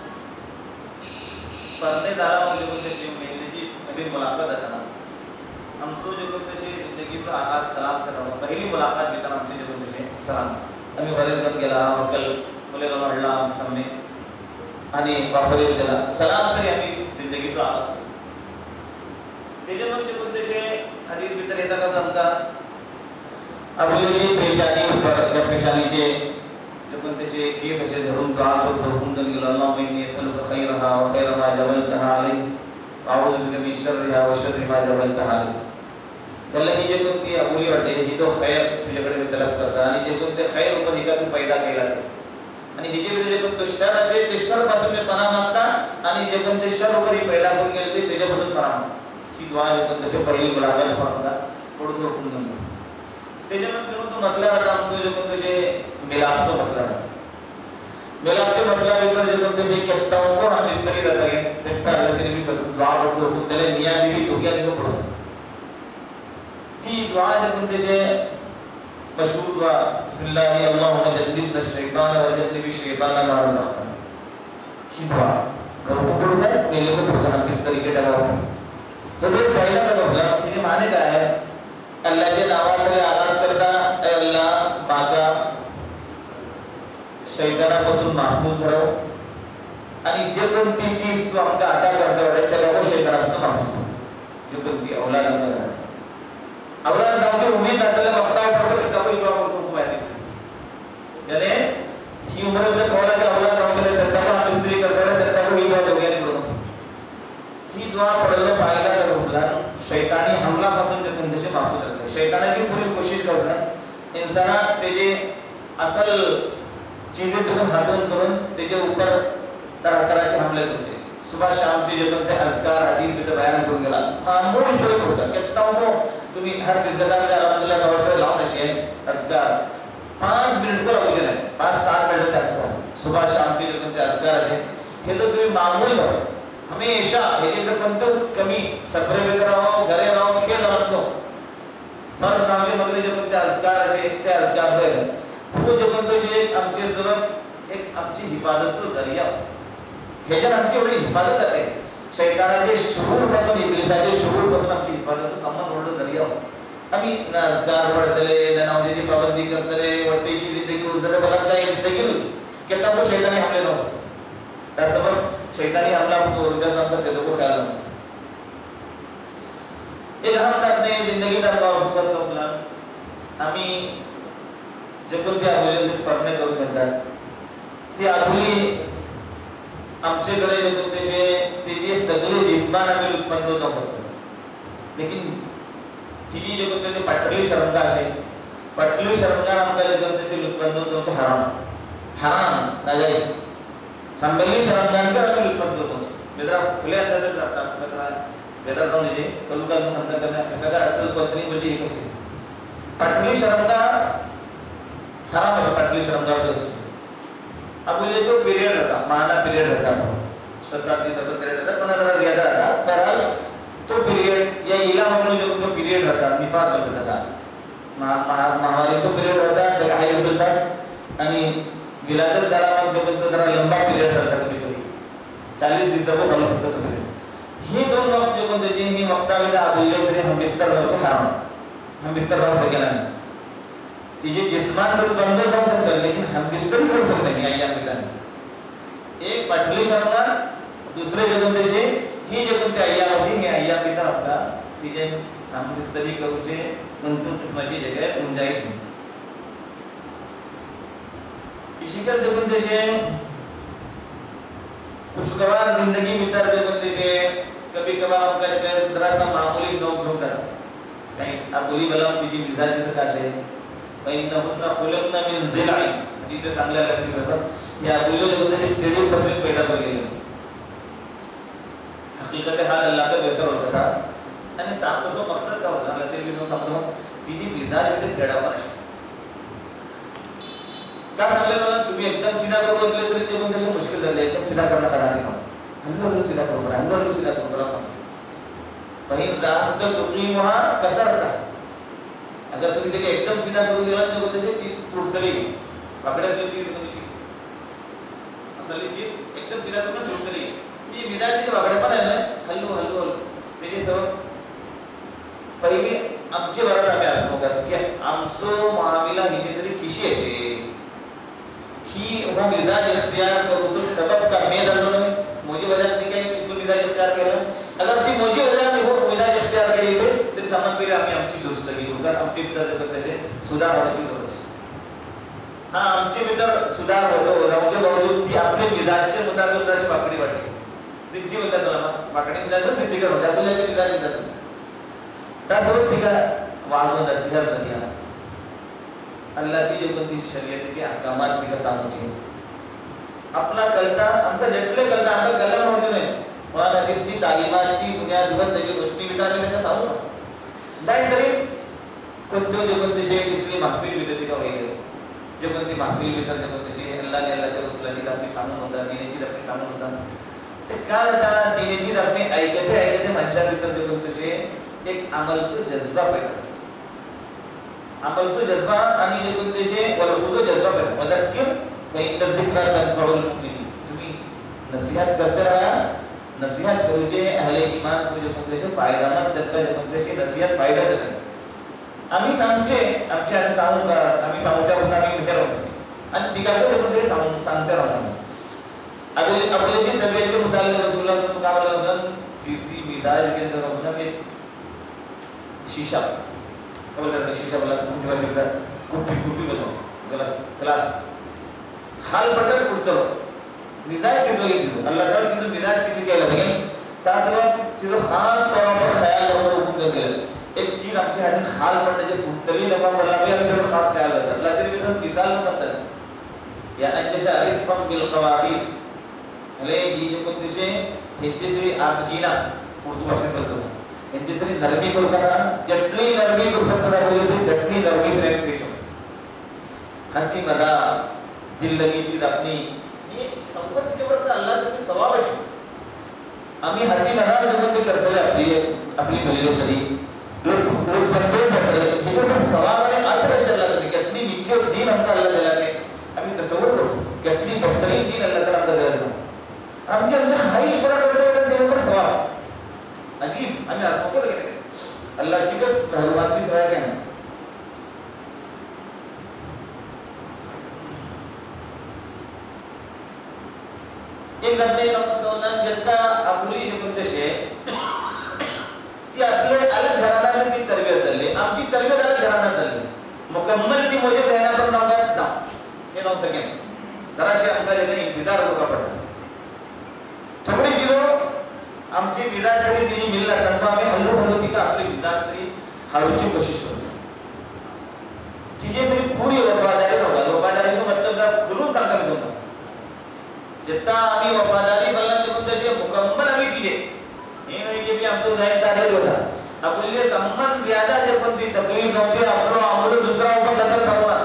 पढ़ने दारा मुझे कुछ ऐसे मिलने जी मेरी मुलाकात है ना हम तो जो कुछ ऐसे जिंदगी का आगाज सलाम से रहा पहली मुलाकात भी तरह हमसे जो कुछ ऐसे सलाम अभी बड़े दिन गेला वकल बोले गलो अल्लाह हम सामने आणि वाफरे गेला सलाम से हमें जिंदगी का आगाज तेजे मग जो कुछ ऐसे हदीस भीतर येता का समजा अब ये पेशानी ऊपर जब पेशानी के जो कोणतेशे केस असे धरून गाल वर सरकून गेलो अल्लाह इन्नी असलुका खैरहा व खैर मा जबलतहा अलैहि व अऊज़ु बिका मिन शर्रिहा व शर्रि मा जबलतहा अलैहि अल्लाह ही जे कोणती अबुली वाटे ही तो खैर तुझ्याकडे मी तलब करता आणि जे कोणते खैर ऊपर हिका तू पैदा केला आणि ही जे जे कोणतो शर असे ते शर पासून मी पनाह मागता आणि जे कोणते शर ऊपर ही पैदा करून गेले ते त्याच्यापासून पनाह मागता ही दुआ जे कोणते पहिली मुलाकात पडता थोडं थोडं करून त्याच्यामध्ये तो मसला होता आमचा जो कोणते मिलाप का मसला है मिलाप के मसला भीतर जो कोणते से कितना को हम इस तरीके जाता है तेरा अल्लाह ने भी सब दुआ और सब कुंडले मियां बीवी तो क्या देखो पड़ो थी दुआ जो कोणते से मशहूर दुआ बिस्मिल्लाह अल्लाहुम्मा जन्निबना शैतान व जन्निबी शैतान मा रज़क़तना ही दुआ को पड़ो है मेरे को पड़ो हम किस तरीके का तो ये फायदा का मतलब ये माने का है अल्लाह के नाम से आगाज करता है अल्लाह माता शैतानापासून महफूज राहो आणि जे कोणती चीज तू आमका अदा करता वाटत त्याला वो शैतानापासून महफूज जो कोणती औलाद अंदर औलाद आमची उम्मीद नसलेल्या वक्तावर पडतो त्या कोई जवाब करतो माहिती याने ही उम्र में औलाद औलाद आमके तत्ता हम स्त्री करता तत्ता को ही दुआ हो गया पडतो ही दुआ पडले फायदा करूला शैतानी हमला पासून जे कोणते महफूज राहते शैतानाची पूरी कोशिश करता इंसाना तेजे असल चीजें तो हटन करून त्याच्या ऊपर तरह तरह के हमले होते सुबह शाम चे जे कोणते अजकार हदीस में बयान करून गेला मामूली फरक होता कितना को तुम्ही हर बिजदार में अल्हम्दुलिल्लाह सवाल लाओ नशे अजकार 5 मिनिट को लागू गेला 5-7 मिनिट तक अजकार सुबह शाम चे जे कोणते अजकार आहे हे तो तुम्ही मामूली हो हमेशा हे जे कोणते कमी सफरे में कराओ घरे राहो के जातो फर्ज नामे मगले जे कोणते अजकार आहे ते अजकार आहे वो जो कोणतो शे आमचे जरूरत एक आमची हिफाजतचो जरिया ह्याच्यात आमची एवढी हिफाजत आहे शैतानाचे शुरूर पासून इब्लिसाचे शुरूर पासून आमची हिफाजतचो सामान एवढो जरिया आम्ही नजगार पडतले ननावजीची पाबंदी करतले वटेशी जिंदगी उजरे बलंदाई जिंदगी होती कितना वो शैतानी हमले न हो सकते त्यासोबत शैतानी हमला ऊर्जा संपत त्याचा को ख्याल नाही एक हम अपने जिंदगी का हुकूमत का प्लान आम्ही जे कोणते आबुलीचे पडणे करून घेतात ती आबुली आमच्याकडे जे कोणतेशे ते जे सगळे जिस्मान आम्ही उत्पन्न होत असतो लेकिन तिची जे कोणते पटली शरंगा असे पटली शरंगा आमच्या जे कोणते उत्पन्न होत हराम हराम नाजायज संबंधी शरणांना आम्ही लुत्फत होतो बेदरा खुले अंदर जातात बेदरा बेदर जाऊन जे कलुका संत करणे एखादा असल पत्नी म्हणजे एक असते पटली शरणांना हराम आहे पटली शरणांना असते आपले जो पिरियड रहता माना पिरियड रहता 6-7 दिवसाचा पिरियड रहता 15 दिवस ज्यादा था बहरहाल तो पिरियड या इला म्हणून जो पिरियड रहता निफास होता महामारी जो पिरियड रहता ते हाय होता आणि विलादत झाला मग जो जरा लंबा पिरियड रहता कधी 40 दिवस को फॉलो सकता तो हे दोन वक्त जो कोणते जे मी वक्ताविदा अबुल्ले सरे हम बिस्तर जाऊ हराम हम बिस्तर जाऊ सकेला नाही तिजे जिस्मान तो बंद जाऊ शकतात लेकिन हम बिस्तर करू शकत नाही या मित्रांनो एक पटली शरणांना दुसरे जे कोणते जे ही जे कोणते अय्याम हे अय्याम बितर आपला तिजे हम बिस्तरी करूचे उनकी किस्मती जगह गुंजाइश नहीं इसी का जो कोणते जे खुशगवार जिंदगी बितर जो कोणते जे कभी कभार उनका जरा सा मामूली नोक झोंक करता कहीं आप बोली बला तिजी मिजाज बितर काशे फइन्नहुन्ना खुलकना मिन ज़िलाई हदीस चांगल्या लक्षात ठेवा या बोलो जो कोणते टेडी पासून पैदा कर गेले हकीकत हाल अल्लाह का बेहतर हो सका आणि सांगतो मकसद का होता अल्लाह तेरी विषय सांगतो तिची मिजाज इथे थेडावर असते का सांगले का तुम्ही एकदम सीधा करू म्हटले तरी ते म्हणजे मुश्किल झाले एकदम सीधा करणं साधा नाही हल्लो सीधा करू हल्लो सीधा करू फहिम जात तुकीमुहा कसरता अगर तुम्ही ते एकदम सीधा करू गेला तर कोणते ती तुडतली पकडायची चीज कोणती असली चीज एकदम सीधा करून तुडतली ती मिजाज ती वाकडे पण आहे ना हल्लो हल्लो त्याची सबब पहिले आमचे बराच आम्ही आलो कस की आमचो मामिला हिची जरी किशी असे ही वो मिजाज इख्तियार करूचो सबब का मे धरलो नाही मोजी वजह ती काही किती मिजाज इख्तियार केला अगर ती मोजी वजह ती वो मिजाज इख्तियार केली तरी समान पहिले आम्ही आमची दुरुस्त केली उगाच आमची मित्र तसे सुधार होती जरूर हा आमचे मित्र सुधार होतो आमचे बावजूद ती आपले मिजाजचे मुताबिक तशी वाकडी वाटली सिद्धी म्हणतात त्याला वाकडी मिजाज सिद्धी करतो आपल्याला मिजाज मिजाज त्यासोबत तिला वाजव नसीहत दिया अल्लाहची जी कोणती शरीयतीची अहकामात तिला सांगूची आपला कलता आमका जेटले कलता आमका गल्ला नव्हते नाही कुरान हदीसची तालीमाची बुनियादवर त्याची गोष्टी विटाळली नका सांगू नाही तरी कोणते जे कोणते शे इसली महफिल विदती का वगैरे जे कोणती महफिल वितर जे कोणते शे अल्लाह ने अल्लाहच्या रसूलाची आपली सांगून होता दीनेची आपली सांगून होता ते काय होता दीनेची आपली ऐकते माणसा वितर जे कोणते शे एक अमलचो जज्बा पैदा अमलचो जज्बा आणि जे कोणते शे वलफुजो जज्बा पैदा वदक्किर फइन्न ज़िक्रा तनफउल मुमिनीन तुम्ही नसीहत करते रहा नसीहत करूचे अहले ईमान से जे कोणते शे फायदामंद दत्ता जे कोणते शे नसीहत फायदा देते आम्ही सांगचे आमच्या सांगू का आम्ही सांगूच्या पुन्हा आम्ही विचार होतो आणि तिकडे जे कोणते सांगते राहतो आपले जे तबियतचे मुताबिक रसूलुल्लाह सल्लल्लाहु अलैहि वसल्लम जी मिजाज के अंदर होता है शीशा बोलता है शीशा बोला मुझे वाला शब्द कुप्पी बताओ ग्लास हाल पड़ता फुटतो मिजाज किसको ये अल्लाह ताला की मिजाज किसी के अलग है ताकि चीजों खास तौर पर ख्याल रखो हुक्म कर एक चीज आपके हाथ में हाल पड़ने जो फुटतली लगा बोला भी हमें खास ख्याल रखता अल्लाह तेरे के मिसाल करता है या अंजशा रिफम बिल क़वातीर हले ये जो कुछ से हिज्जरी आबजीना उर्दू भाषा में बोलते हैं हिज्जरी नरमी को करा जटली नरमी को सकता है बोले से जटली नरमी से पेश हो हंसी मजाक दिल लगी चीज अपनी ये संपत्ति के ऊपर अल्लाह के सवाब है आम्ही हंसी मजाक जब करते अपनी मिलने सरी लोग संतोष करते हैं ये जो सवाब है आखिर अल्लाह के कितनी निकी और दीन हमका अल्लाह दिला के अभी तसव्वुर करो कितनी बेहतरीन दीन अल्लाह ताला हमका दिला हमने अपने ख्वाहिश पूरा करते हैं तेरे ऊपर सवाब अजीब हमें आत्मा को लगे अल्लाह की बस मेहरबानी की सहायक है एक नबी रसूलुल्लाह जत्ता अबुली जो कोणते शे ती आपले अलग घराण्याची तरबियत झाली आमची तरबियत अलग घराण्यात झाली मुकम्मल ती मुझे कहना पण नव्हता हे नाव सके जराशी आमचा जगा इंतजार होता पडला थोडी किलो आमची मिजाज सरी तिची मिलना करतो आम्ही हल्लो ती का आपली मिजाज सरी हळूची कोशिश करतो तिची सरी पूरी वफादारी नव्हता वफादारीचा मतलब जरा खुलून सांगता मी तुम्हाला जितना आम्ही वफादारी बलन देखून तसे मुकम्मल आम्ही तिजे हे नाही की आमचं जाहीर तारीख होता आपले संबंध ज्यादा देखून ती तकलीफ नव्हती आपण आम्हाला दुसरा ऊपर नजर ठरवला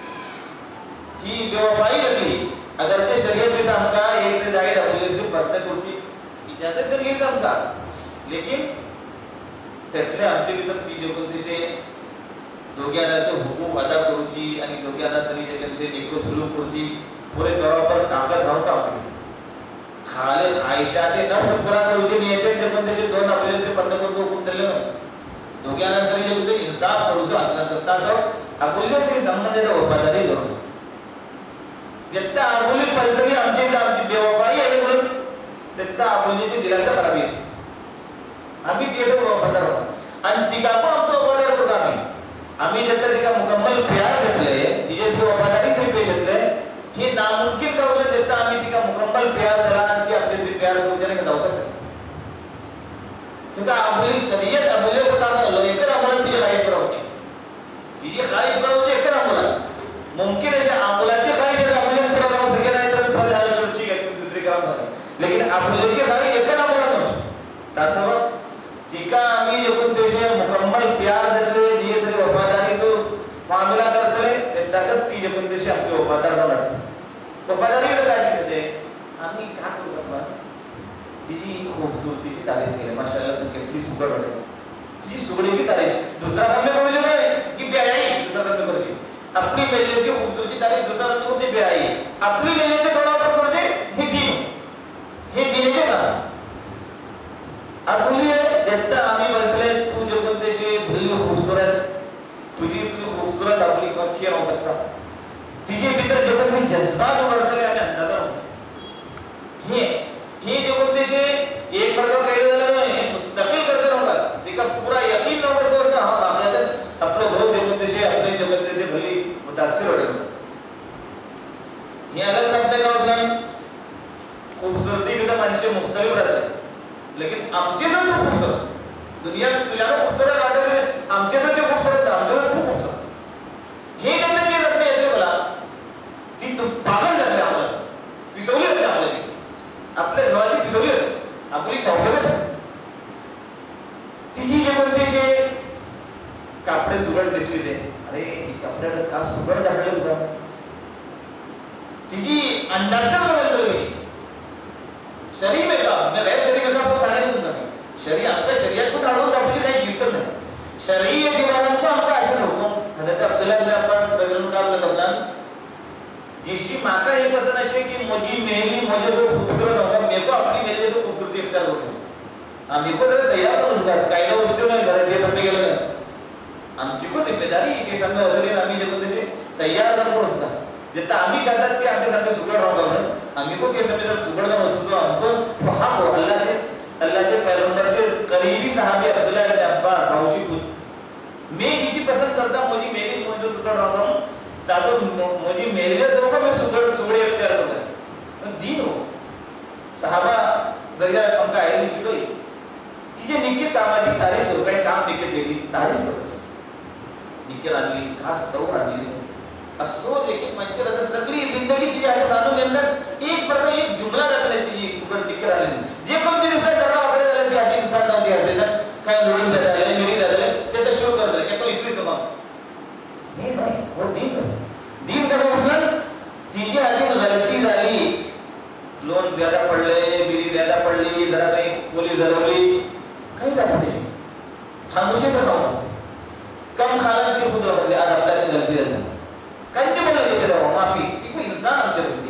ही बेवफाई लगी अगर ते शरीयत में हमका एक से जाहिर आपले से बर्ता करती इजाजत कर घेत हमका लेकिन त्यातले आमचे भीतर ती देखून तसे दोघांचे हुकूम अदा करूची आणि दोघांना सरी त्यांचे नेको सुलूक करूची पुरे तौर पर ताकत राहून काम करते खाले आयशा ते नफ्स पूरा करूची नियते देखून तसे दोन आपले से बंद करतो हुकूम दिले दोघांना सरी जे इंसाफ करूचं असलं तसं आपले से संबंधित वफादारी करू जितना आपुली पलटली आमची बेवफाई आहे म्हणून तितका आपुलीची दिलासा खराबी आहे आम्ही तिथे वफादार आहोत आणि तिका पण आमचं वफादार होतो आम्ही जितना तिका मुकम्मल प्यार घेतले तिचे वफादारी से पेश घेतले हे नामुमकिन कवलं जितना आम्ही तिका मुकम्मल प्यार दिला आणि ती आपले से प्यार करू देणे जाऊ कसं तिका आपुली शरीयत आपुली होता ना एकर आम्हाला तिची खाईश बनवते तिची खाईश बनवते एकर आम्हाला मुमकिन है आमुलाची खाईश आपुली पूरा जाऊ सके नाही तर फल झालं छोटी घेतली दुसरी काम झाली लेकिन आपुलीची खाईश एकर आम्हाला नव्हती त्यासोबत तिका आम्ही एकूण देशे मुकम्मल प्यार देतले जी सरी वफादारी जो मामला करतले तसंच ती एकूण देशे आमची वफादार झाली वफादारी काय तिचे आम्ही काय करू कसं तिची खूबसूरतीची तारीफ केली माशाअल्लाह तू किती सुगड वाटते तिची सुगडी की तारीफ दुसरा काम बोलले नाही की बेआई दुसरा काम करते अपनी मेले की खूबसूरती तारीफ दूसरा तो होती बेआई अपनी मेले के थोड़ा ऊपर कर दे हे दिन के का अब बोलिए जितना आम्ही बोलते तू जो बोलते से भली खूबसूरत तुझी सी खूबसूरत अपनी को क्या हो सकता तिजे भीतर जो बोलते जज्बात उमड़ते आम्ही अंदाजा हो सकता हे जो बोलते से एक प्रकार कहले झालं नाही मुस्तकिल करते होगा तिका पूरा यकीन नव्हता तो हां वाकयात आपलं घर जो बोलते से अपने जो बोलते से भली मुतासिर हो ये अलग अपने का मतलब खूबसूरती भी तो मानसे मुख्तलिफ रहते लेकिन आमचे जर खूबसूरत दुनिया तुझ्या खूबसूरत वाटत आमचे जर खूबसूरत आमचे खूप खूबसूरत हे नंतर मी रत्न येते मला ती तू पागल झाली आम्हाला पिसवली होती आपल्याला आपल्या घराची पिसवली होती आपली चौकट तिची जे कोणते शे कापडे सुगड दिसली ते अरे कपड्याला का सुगड दाखवले होता तिची अंदाज का बदलली शरीर में का मैं गैर शरीर में का तो खाने नहीं दूंगा शरीर आपका शरीयत को ताड़ो तो अपनी कहीं चीज करना शरीर के बारे में तो हमका ऐसे लोगों हज़रत अब्दुल्लाह बिन अब्बास रज़ियल्लाहु अन्हु का कप्तान जिसकी माँ का ये पसंद है कि मुझे मेरी मुझे जो खूबसूरत होगा मेरे को अपनी मेरे से खूबसूरती इख्तियार होगी हम इनको जरा तैयार करो उसका कायदा उसके में घर दिए तब निकल गए आमची को जिम्मेदारी के सामने अजून आम्ही जे कोणते तयार करू असता जितना आम्ही चाहतात की आमच्या सामने सुगड राहू म्हणून आम्ही को के सामने जर सुगड ना असतो आमचं हा हो अल्लाह के पैगंबर के करीबी सहाबी अब्दुल्लाह इब्न अब्बास राउशी खुद मैं किसी पसंद करता मुझे मेरी मुझे सुगड राहू तातो मुझे मेरे से होगा मैं सुगडी इख्तियार करता दीन हो सहाबा जरिया पंका आहे नी चितोय तिजे निके कामाची तारीफ करू काही काम निके केली तारीफ करू निके लागली खास सौर लागली असो देखील म्हणजे आता सगळी जिंदगी तिची आहे रानू अंदर एक प्रकार एक जुमला रखले तिची सुगड निके लागली जे कोण ती दुसऱ्या जरा आपले झाले की आधी इंसान नव्हती असते ना काय लोळून झाले मिरी झाले ते तर सुरू करतात की तो इसलिए तो हे नाही वो दीन का मतलब तिची आधी गलती झाली लोन ज्यादा पडले बिरी ज्यादा पडली जरा काही पोलीस धरवली काही झालं खामोशी का खाऊ कम खाला की खुद रखले आज आपल्याला गलती झाली काही ते बोलले की दावा माफी ती कोई इंसान आमच्या होती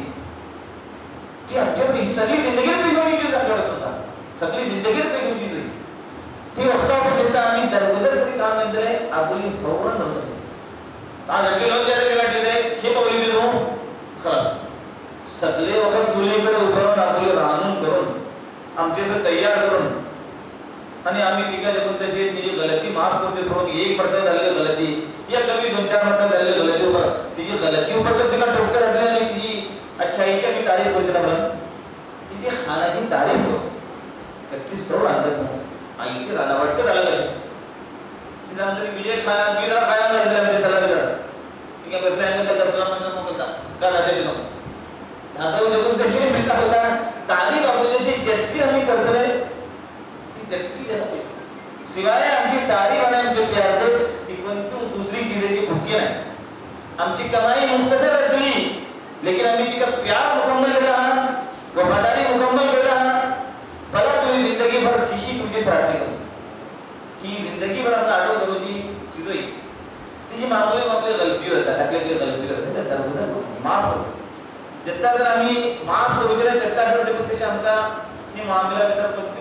ती आमच्याकडे सगळी जिंदगी पेशवणी चीज आमच्याकडे होता सगळी जिंदगी पेशवणी चीज ती वक्तावर जिंदा आम्ही दरगुदर सगळी काम नंतर आपली फौरन नव्हतं आज अगले लोक ज्याला गाठी दे हे बोलली दे दो खलास सगळे वखत सुलीकडे उभारून आपले राहून करून आमचे तयार करून आणि आम्ही तिका जे कोणते तिची गलती माफ करते सोडून एक मर्तबा झालेली गलती या कमी 2-4 मर्तबा झालेली गलती ऊपर तिची गलती ऊपर तर तिला ठोकर अडले आणि तिची अच्छाईची आम्ही तारीफ करते ना म्हणून तिची खानाची तारीफ होते कटली सौर आणतात आईची राना वाटतं झालं कशी तिचा अंतर विजय खाया मी जरा खाया म्हणजे त्याला विचार ठीक आहे बदला आहे तर दसरा म्हणजे मग का राहतेच नको आता उद्या कशी मिळता होता तारीफ आपल्याची जट्टी आम्ही करतोय ती जट्टी आहे सिवाय आमची तारीफ आणि आमचे प्यार दे ती कोणती दुसरी चीजेची भूकी नाही आमची कमाई मुख्तसर रखली लेकिन आम्ही तिका प्यार मुकम्मल कर रहा वफादारी मुकम्मल कर रहा भला तुम्ही जिंदगी भर किसी तुझे साथी करतो की जिंदगी भर आपला आठवत करू ती चीज होई तिची मामूली आपली गलती होता आपली गलती होता त्या तरबूजा माफ करतो जितना जर आम्ही माफ करू दिला तितना जर देखो तसे आमका हे मामला भीतर करतो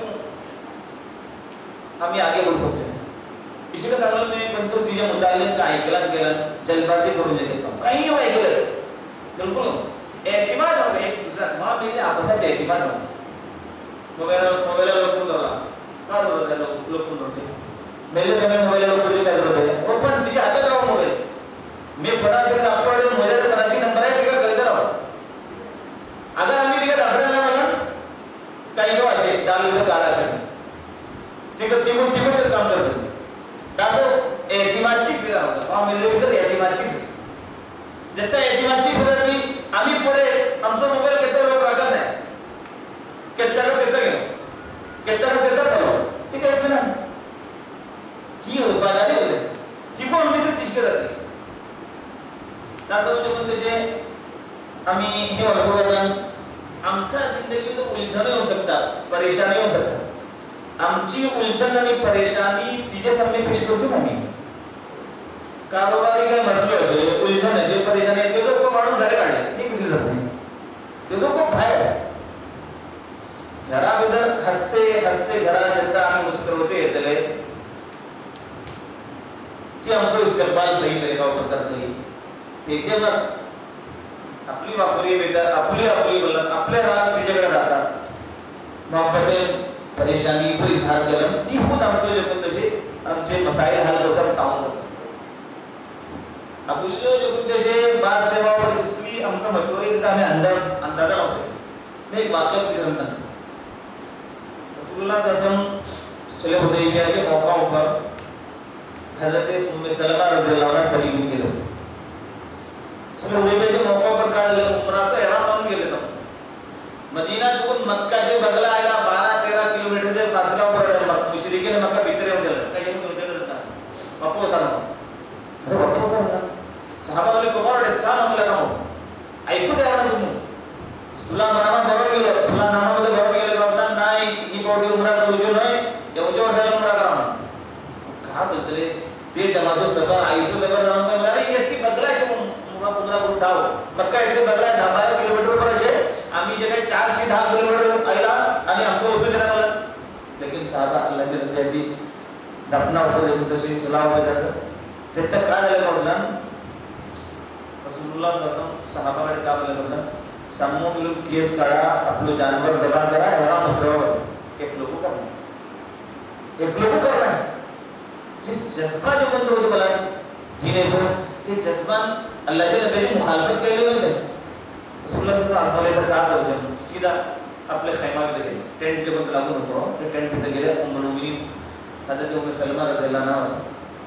आम्ही आगे बढ़ सकते हैं इसी का कारण मैं कोणतो चीजे मुद्दाले का ऐकला गेलं जल्दबाजी करून देतो काही नाही ऐकलं बिल्कुल एतिमाद होता एक दूसरा वहां मिलने आपस में एतिमाद होता मोबाइल लोकून करा का होता लोकून होते मेरे मैंने मोबाइल लोकून काय होते वो पण तिच्या हातात राहून मोबाईल मी पडासे आपल्याकडे मोबाईल करायची नंबर आहे तिला कळत राहू अगर आम्ही तिकडे दाखवणार मला काही लोक असे दाल काढा असे तिकडे तिकडे काम करतो दाखव एतिमादची फिरा होता हा मिळले भीतर एतिमादची जितना एतिमादची फिरा की आम्ही पुढे आमचा मोबाईल किती लोक लागत नाही किती करो ठीक आहे ना की वफादारी होते ती कोण मित्र तिसके जाते दाखव म्हणजे तसे आम्ही हे वापरतो आमच्या जिंदगीत उलझन हो सकतात परेशानी हो सकतात आमची उलझन आणि परेशानी तिचे सामने पेश करतो ना मी कारोबारी काय म्हटले असे उलझन असे परेशानी ते लोक माणूस घरी काढले हे किती जात नाही ते लोक बाहेर घराबद्दल हसते हसते घरात येता आम्ही मुस्करवते येतले ती आमचं इस्तेमाल सही तरीका करतली त्याचे मग आपली वापरी बेटा आपली बोलत आपले राज तिच्याकडे जातात मोहब्बत परेशानी सो इजहार केलं ती खूप आमचं जगत तसे आमचे मसाईल हल होतात ताऊन होतात अबुल्लो जगत तसे बात सेवावर इसलिए हमका मशवरे देता हमें अंदाजा हो सके मैं एक वाक्य आपको समझाता रसूलुल्लाह सल्लल्लाहु अलैहि वसल्लम चले हुदैबिया के मौका पर हजरत उम्मे सलमा रज़ियल्लाहु अन्हा सलीम के लिए चले हुदैबिया के मौका पर का उम्रा का ihram हम गेले थे मदीना दुन मक्का के बदला आला 12-13 किलोमीटर के फासला पर मुशरिकीने मक्का भीतर येऊन गेले काही येऊन होता वापस आला अरे वापस आला सहाबा वाले कोमार का मामला का ऐकू द्या ना तुम्ही सुलानामा बरोबर गेलो सुलानामामध्ये बरोबर गेले जातात नाही ही बॉडी उमरा करूचो नाही एवढे वर्ष उमरा करा का बोलतले ते तमाजो सबर आयुष्य सबर जाऊन काय मला एकटी बदलायचे उमरा करून डाव मक्का एकटी बदलाय 10-12 किलोमीटर पर आहे आम्ही जे काही 410 किलोमीटर आयला आणि आमको उसो देना मला लेकिन साहबा अल्लाह के नबी जी दफना ऊपर तसे सलाह हो जाता ते तक का झालं म्हटलं रसूलुल्लाह सल्लल्लाहु अलैहि वसल्लम सहाबाकडे का बोलले समूह लोग केस काढा आपलं जानवर दबा करा हराम उतरवा एक लोगों करना है जिस जज्बा जो बंद होते बोला जीने से ते जज्बा अल्लाह के नबी ने मुखालफत के लिए नहीं रसूलुल्लाह सल्लल्लाहु अलैहि वसल्लम का करो सीधा आपले खैमात गेले टेंट के बंद लागून होतो ते टेंट मध्ये गेले उम्मुल मुमिनीन हजरत उम्मे सलमा रज़ियल्लाहु अन्हा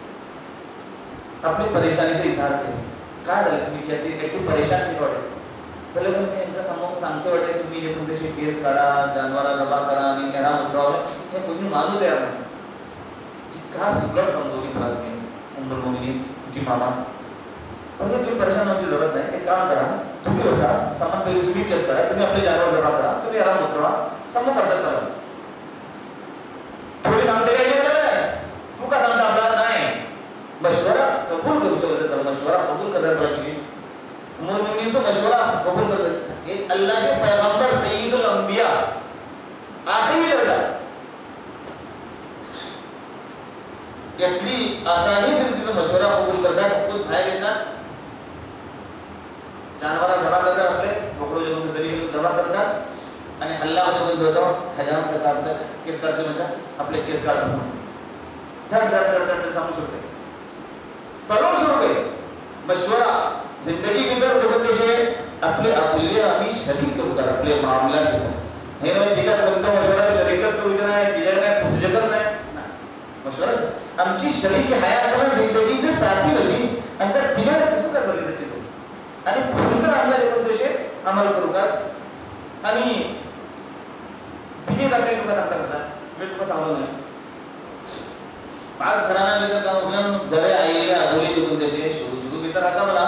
अपनी परेशानी से इजहार किया काय झालं तुम्ही किती परेशान किती वाटत पहिले पण मी एकदा सांगतो वाटते तुम्ही जे कोणते केस काढा जानवरा दबा करा आणि घरा उतरवले हे तुम्ही मानू द्या जी का सगळं समजवली मला तुम्ही उम्मुल मुमिनीन जी मामा पहिले तुम्ही परेशान होण्याची जरूरत नाही एक काम करा तुम्ही बसा सामान पहिले तुम्ही केस काढा तुम्ही आपले जानवर दबा करा तुम्ही घरा उतरवा समोर करतात त्याला थोडी सांगते काय केलं तू का सांगता आपला नाही मशवरा कबूल करू शकत तर मशवरा कबूल करता पाहिजे मुमिनीन से मशवरा कबूल करते एक अल्लाह के पैगंबर सय्यदुल अंबिया आखिरी दर्जा इतनी आसानी से तिचा मशवरा कबूल करतात खुद बाहेर येतात जानवरा दबा करतात आपले बोकडो जगून शरीर दबा करतात आणि हल्ला होतो होतो हजाम करतात केस काढते म्हणजे आपले केस काढतात धड धड धड धड सांगू शकते पळून सुरू केले मशवरा जिंदगी भीतर बघतसे आपले आपले आम्ही शरीक करू कर आपले मामला घेतो हे म्हणजे जिका कोणता मशवरा शरीकच करू नाही तिच्याकडे काय पुस्तकच नाही मशवरा आमची शरीक हयात जिंदगीची साथी होती आणि त्या तिच्याकडे कसं काय बघायचं आणि भयंकर आमला कोणतसे अमल करू का आणि बिजे जाते तुका सांगता मी तुका सांगू नये पाच घराना भितर काम उगलन घरे आईले आबोली दुखून तसे सुरू भितर आता मला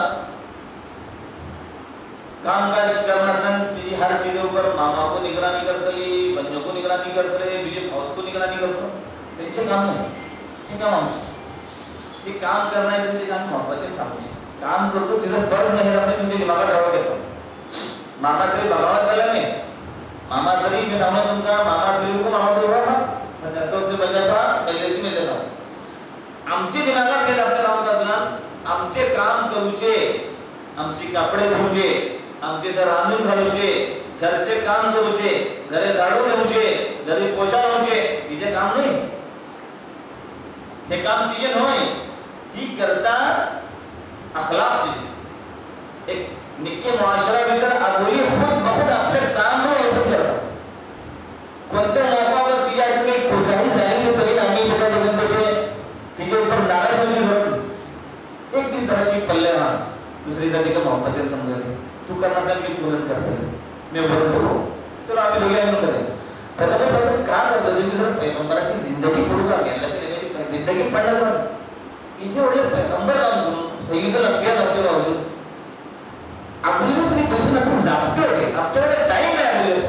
कामकाज करणार तिची हर चीज ऊपर मामा को निगरानी करतली बन्यो को निगरानी करतले बिजे फौज को निगरानी करतो त्यांचे काम नाही हे काम आमचे ते काम करण्याचे ते काम महत्त्वाचे सांगू काम करतो तिथं फरक नाही आपण तुमच्या दिमागात राहू घेतो मामाश्री भगवान झाला नाही मामाश्री मी सांगतो तुमका मामाश्री को मामाश्री बघा पण त्याचं बंजाचा पहिलेच मी देतो आमचे दिमागात हे जास्त राहून जातात आमचे काम करूचे आमची कपडे धुवचे आमचे जर रांधून घालूचे घरचे काम करूचे घरे झाडू ठेवूचे घरी पोछा लावूचे तिचे काम नाही हे काम तिचे नाही ती करता अखलाक तिचे एक निक्के मुआशरा भीतर आबोली खूप बहुत आपले काम ओळखून करतात कोणत्या मोकावर तिच्या काही कोणताही झाली तरी आम्ही त्याच्या बघून तसे तिच्या ऊपर नाराज होऊन जातो एक दिवस जराशी पल्ले राहा दुसरी जाती का मोहब्बतेला समजले तू करणार का मी पूर्ण करते मी बरोबर चलो आम्ही दोघे म्हणून करेन त्याच्यामुळे आपण का करतो तुम्ही जर पैगंबराची जिंदगी पडू का घ्यायला की जिंदगी पडणार इथे एवढे पैगंबर लावून सैयदुल अंबिया लावते बाजू आपल्याला सगळी पैसे आपण जापते होते आपल्याकडे टाइम नाही आपल्याला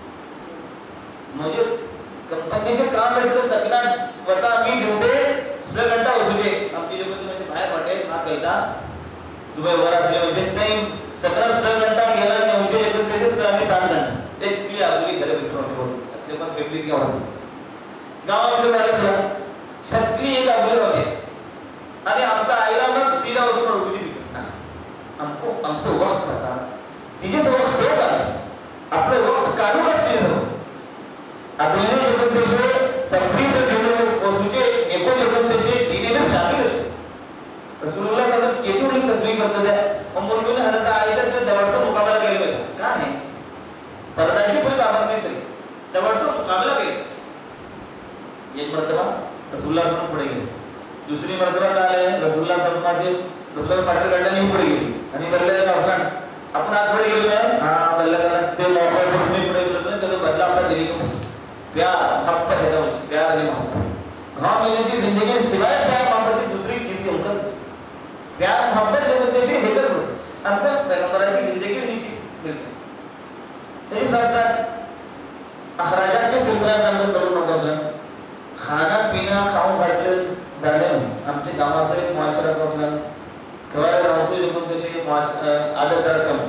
म्हणजे कंपनीचे काम भेटलं सकना पता मी ड्युटे 6 घंटा होते आमची लोक म्हणजे बाहेर वाटे हा कैदा दुबई वर असले म्हणजे टाइम 6 घंटा गेला नऊचे येतो त्याचे 6 आणि 7 घंटा एक आपली आपली घरे विसरून ते पण फॅमिलीत घ्यावं गावामध्ये बाहेर सगळी एक आपले होते आणि आमचा आईला मग सीधा वस्तू होती हमको हमसे वक्त पता तिजे से वक्त दो का अपने वक्त काढू का सीधा आपले लोक देशे तफरीद घेऊन पोचूचे एको लोक देशे दीने में शामिल आहे रसूलुल्लाह सल्लल्लाहु अलैहि वसल्लम केवढी तस्वीर करतो त्या मुलगीने हजरत आयशा से दवडचा मुकाबला केला होता का आहे पर्दाची कोणी बाबत नाही सरी दवडचा मुकाबला केला एक मर्तबा रसूलुल्लाह सल्लल्लाहु पुढे गेले दुसरी मर्तबा काय आहे रसूलुल्लाह सल्लल्लाहु अलैहि वसल्लम दुसऱ्या पाठी गड्डाने पुढे गेले आणि बल्ले का आपण आज पुढे गेलो आहे हां बल्ले ते मोठा पुढे गेलो तर त्याला बदला आपला दिली का प्यार मोहब्बत है तो प्यार आणि मोहब्बत गांव में जी जिंदगी सिवाय प्यार मोहब्बत की दूसरी चीज ही उनका प्यार मोहब्बत जो उद्देश्य है जरूर अंदर पैगंबराची जिंदगी में चीज मिलती है साथ साथ अखराजात के सिलसिले में हम करून नकोस खाना पीना खाऊं फाटले झाले आमचे गावाचे मुआशरा कोसला खबर रावसे लोक तसे आदत करतो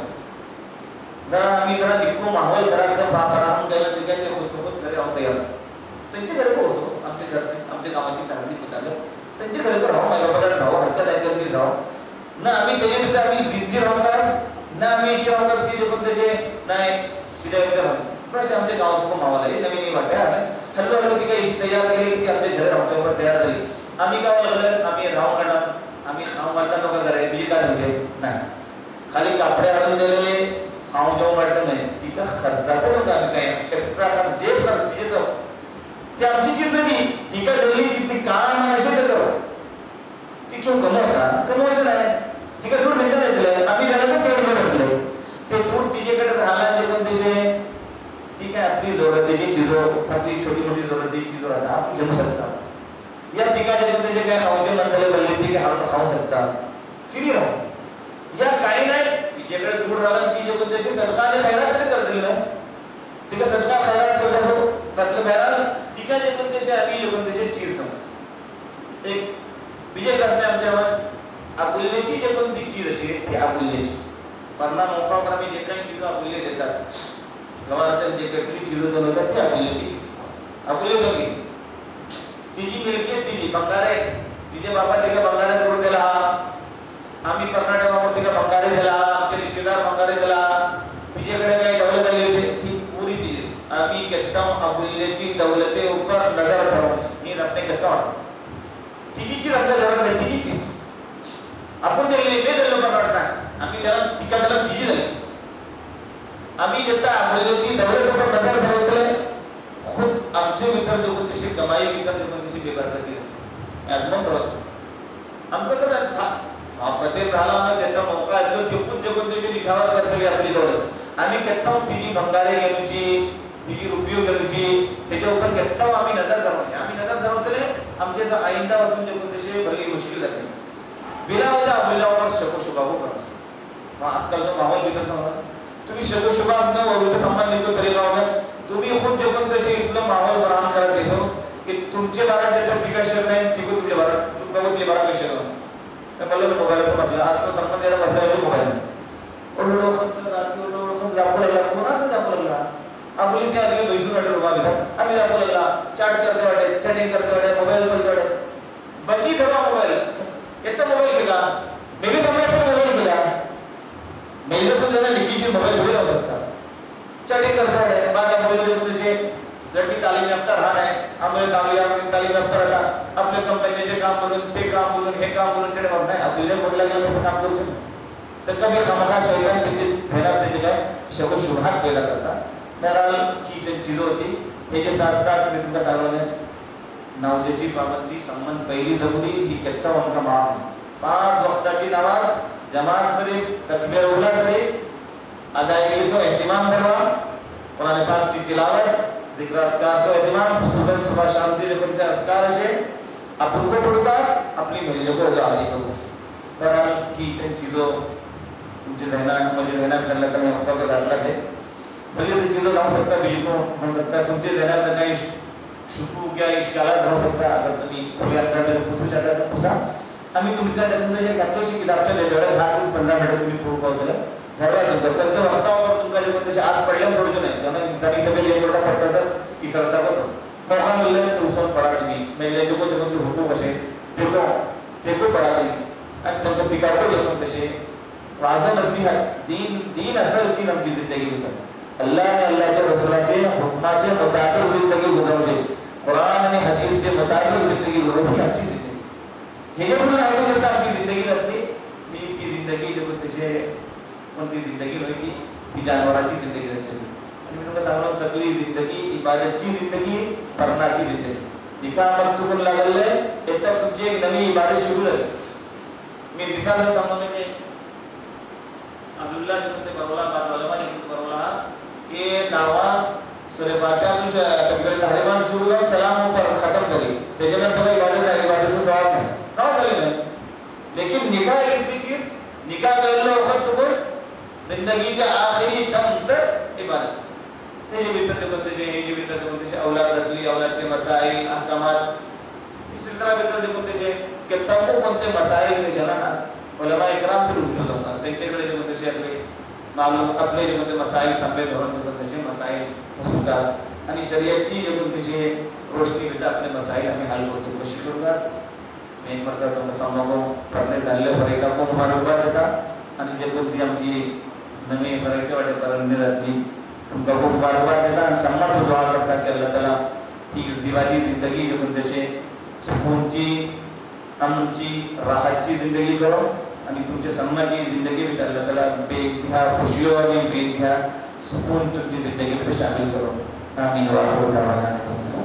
जरा आम्ही जरा निको माहोल जरा फराहम केला तिकडे खुद घरे होता यार त्यांचे घरे पोहोचो आमच्या गावाची तहसील बदल त्यांचे घरे तर राहू मला बघा राहू हरच्या त्याच्यावरती राहू ना आम्ही त्याच्यामध्ये आम्ही जिद्दी राहू का ना आम्ही इशी राहू का की लोक तसे नाही सिद्धार्थ राहू तसे आमच्या गावाचं माहोल आहे नवीन वाटते आम्ही हल्लो ती काही तयार केली की आमच्या घरे आमच्यावर तयार झाली आम्ही गावाला लागलं आम्ही राहू काढा आम्ही खाऊ वाटता नका करे बिजी काय म्हणजे नाही खाली कापडे आणून दिले खाऊ जाऊन वाटत नाही ती का खर्चा करू का आम्ही काय एक्स्ट्रा खर्च जे खर्च तिथे जाऊ ते आमची चीज नाही ती का दिली ती काम असे तर करू ती क्यों कमवता कमवायचं नाही ती का दूर भेटता येतले आम्ही त्याला तेवढं भेटले ते दूर तिच्याकडे राहिला ते पण दिसे ती काय आपली जरूरतेची चीजो आपली छोटी मोठी जरूरतेची चीजो आता आपण घेऊ शकता या ठिकाणी तुमचे काय खाऊचे मंदले बोलले ती की आपण खाऊ शकता फ्री राहू या काही नाही तिच्याकडे दूर राहिला ती जे त्याची सरकारने खैरात तरी करतील ना ती का सरकार खैरात करतो मतलब बहरहाल ती का जे त्याचे आम्ही लोक त्याचे चीज समज एक विजय करणे आमच्या आपुल्याची जे कोणती चीज अशी ती आपुल्याची पन्ना मोका पर आम्ही जे काही चीज आपुल्य देतात गवारात जे काही चीज बनवतात ती आपुल्याची चीज आपुल्य बघी तिची मिळकत तिची बंगारे तिचे बाबा तिला बंगारे करून दिला आम्ही कर्नाटकावर तिला बंगारे दिला आमचे रिश्तेदार बंगारे दिला तिच्याकडे काही दौलत आली होती ती पुरी तिची आम्ही एकदम अबुल्ल्याची दौलते ऊपर नजर ठरवली मी अपने कहता हूं तिची चीज आपल्या जवळ नाही तिची चीज आपण दिली मी दिलो कर्नाटक आम्ही त्याला तिका त्याला तिची झाली आम्ही जेव्हा अबुल्ल्याची दौलत ऊपर नजर ठरवतोय खुद आमचे मित्र लोक कशी कमाई मित्र लोक कशी बेबरकती होती आजमन करत आमच्याकडे मोहब्बतेत राहिला ना त्याचा मौका असलो की खुद जगून तशी निछावर करतली आपली दौलत आम्ही केत्ता तिजी भंगारे गेलूची तिजी रुपयो गेलूची त्याच्या ऊपर केत्ता आम्ही नजर धरवले आम्ही नजर धरवतले आमचे आईंदा वाचून जे कोण तसे भली मुश्किल जाते बिना वजह अबुल्लावर शको शुभाव करा मग आजकाल तो माहोल बिगडत नाही तुम्ही शको शुभाव न वरुचे संबंध लिखो तरी गावला तुम्ही खूप जे कोण तसे इथलं माहोल फराहम करत येतो की तुमचे बारा देतात ती कशा नाही ती तुमचे बारा तुमचे बारा कशा नाही मला मोबाईलचं म्हटलं आजकाल संबंध यायला बसला मोबाईल ओढो खस रात्री ओढो खस दाखवू लागला कोणाचं दाखवू लागला आपली त्या आधी बैसून वाटे उभा घेतात आम्ही दाखवू लागला चॅट करते वाटे चॅटिंग करते वाटे मोबाईल बघते वाटे बंदी ठेवा मोबाईल येता मोबाईल घेला मेरी समस्या मोबाईल घेला मेरे को जरा निकीशी मोबाईल थोड़ी हो सकता चॅटिंग करते वाटे बाद मोबाईल म्हणजे जर की तालीम याफ्ता राहणार आहे आम्ही तालीम याफ्ता राहता आपल्या कंपनीचे काम बोलून ते काम बोलून हे काम बोलून ते नाही आपल्याला बोलला गेलं काम करू तर कमी समाजा शैतान तिथे फैलाव त्याचे काय शको शुभात पैदा करता बहरहाल ही जी चीज होती हे जे साथ साथ मी तुमका सांगले नवजेची पाबंदी संबंध पहिली जरुरी ही कितना उनका माफ 5 वक्ताची नमाज जमात शरीफ तकबीर उला शरीफ अदायगी सो एहतिमाम करवा कुरान पाक की तिलावत जिक्र अस्कार सो एहतिमाम खुसूसन सुबह शाम के कोणते अस्कार असे आपण को पडका आपली मिलने को जारी करू बहरहाल ही जी चीजों तुमचे मुझे जहना करने का वक्त का डालना है भले चीजों हो सकता बीज को हो सकता तुमचे जहना में कहीं शुरू क्या इश्कालात हो सकता अगर तुम्ही खुले अंदर में पूछू चाहता तो पूछा आम्ही तुमच्या त्यातून जे कातोशी किताबच्या लेवडे 10-15 मिनिट तुम्ही पूर्ण पावतले धरवा तुमचा पण ते वक्तावर तुमका जे कोणते आज पडल्या थोडं नाही त्यामुळे इंसानी कभी ये थोड़ा पडता तर की सरता होतो मौका मिलने में तुमसे पढ़ा तुम्ही मैं ले जो जो तुम हुकूम असे देखो पढ़ा तुम्ही आणि तुमचं तिकाको जे कोणते से वाज़ नसीहत दीन असल चीज आमची जिंदगी में अल्लाह ने अल्लाह के रसूलाचे हुक्माचे मुताबिक जिंदगी गुजारची कुरान आणि हदीस के मुताबिक जिंदगी गुजारची आमची जिंदगी हे जे म्हणून आहे तर आमची जिंदगी जातली मी ती जिंदगी जे कोणते कोणती जिंदगी होती ती जानवराची जिंदगी जातली आणि मी तुम्हाला सांगतो सगळी जिंदगी इबादतची जिंदगी फरमाची जिंदगी इकामत तुकून लागले एकदा तुमची एक नवी इबादत सुरू झाली मी मिसाल देतो म्हणजे अब्दुल्लाह जिन्होंने बरोला बाद वाला जिन्होंने बरोला के नमाज सूरह फातिहा में तकबीर तहरीमान शुरू कर सलाम पर खत्म करी त्याच्यानंतर इबादत आहे इबादत से सवाल नहीं ना करी नहीं लेकिन निकाह ऐसी चीज निकाह करने वक्त को जिंदगी के आखिरी दम तक इबादत ते भीतर जे भीतर औलाद रखली औलाद के मसाइल अहकामात इसी तरह भीतर जे के तमो कोणते मसाइल निशाना उलमा इकराम से रुजू होता है त्यांच्याकडे जे कोणते आपले मालूम आपले जे कोणते मसाइल संबे धरून जे कोणते मसाइल होतात आणि शरीयतची जे कोणते रोशनी में अपने मसाइल हमें हल करते कोशिश करूंगा मैं एक बार तो समोर पढ़ने झाले बरेका को मुबारकबाद देता आणि जे कोणती आमची नवी बरेके वाटे परंदे रात्री तुमका को मुबारकबाद देता आणि सम्मान दुआ करता की अल्लाह ताला ही इस दिवाली जिंदगी जे कोणते सुकूनची अमनची राहतची जिंदगी करो आणि तुमच्या सम्मानची जिंदगी में अल्लाह ताला बेइंतहा खुशियों और बेइंतहा सुकून तुमची जिंदगी में शामिल करो आमीन व आखिर दअवाना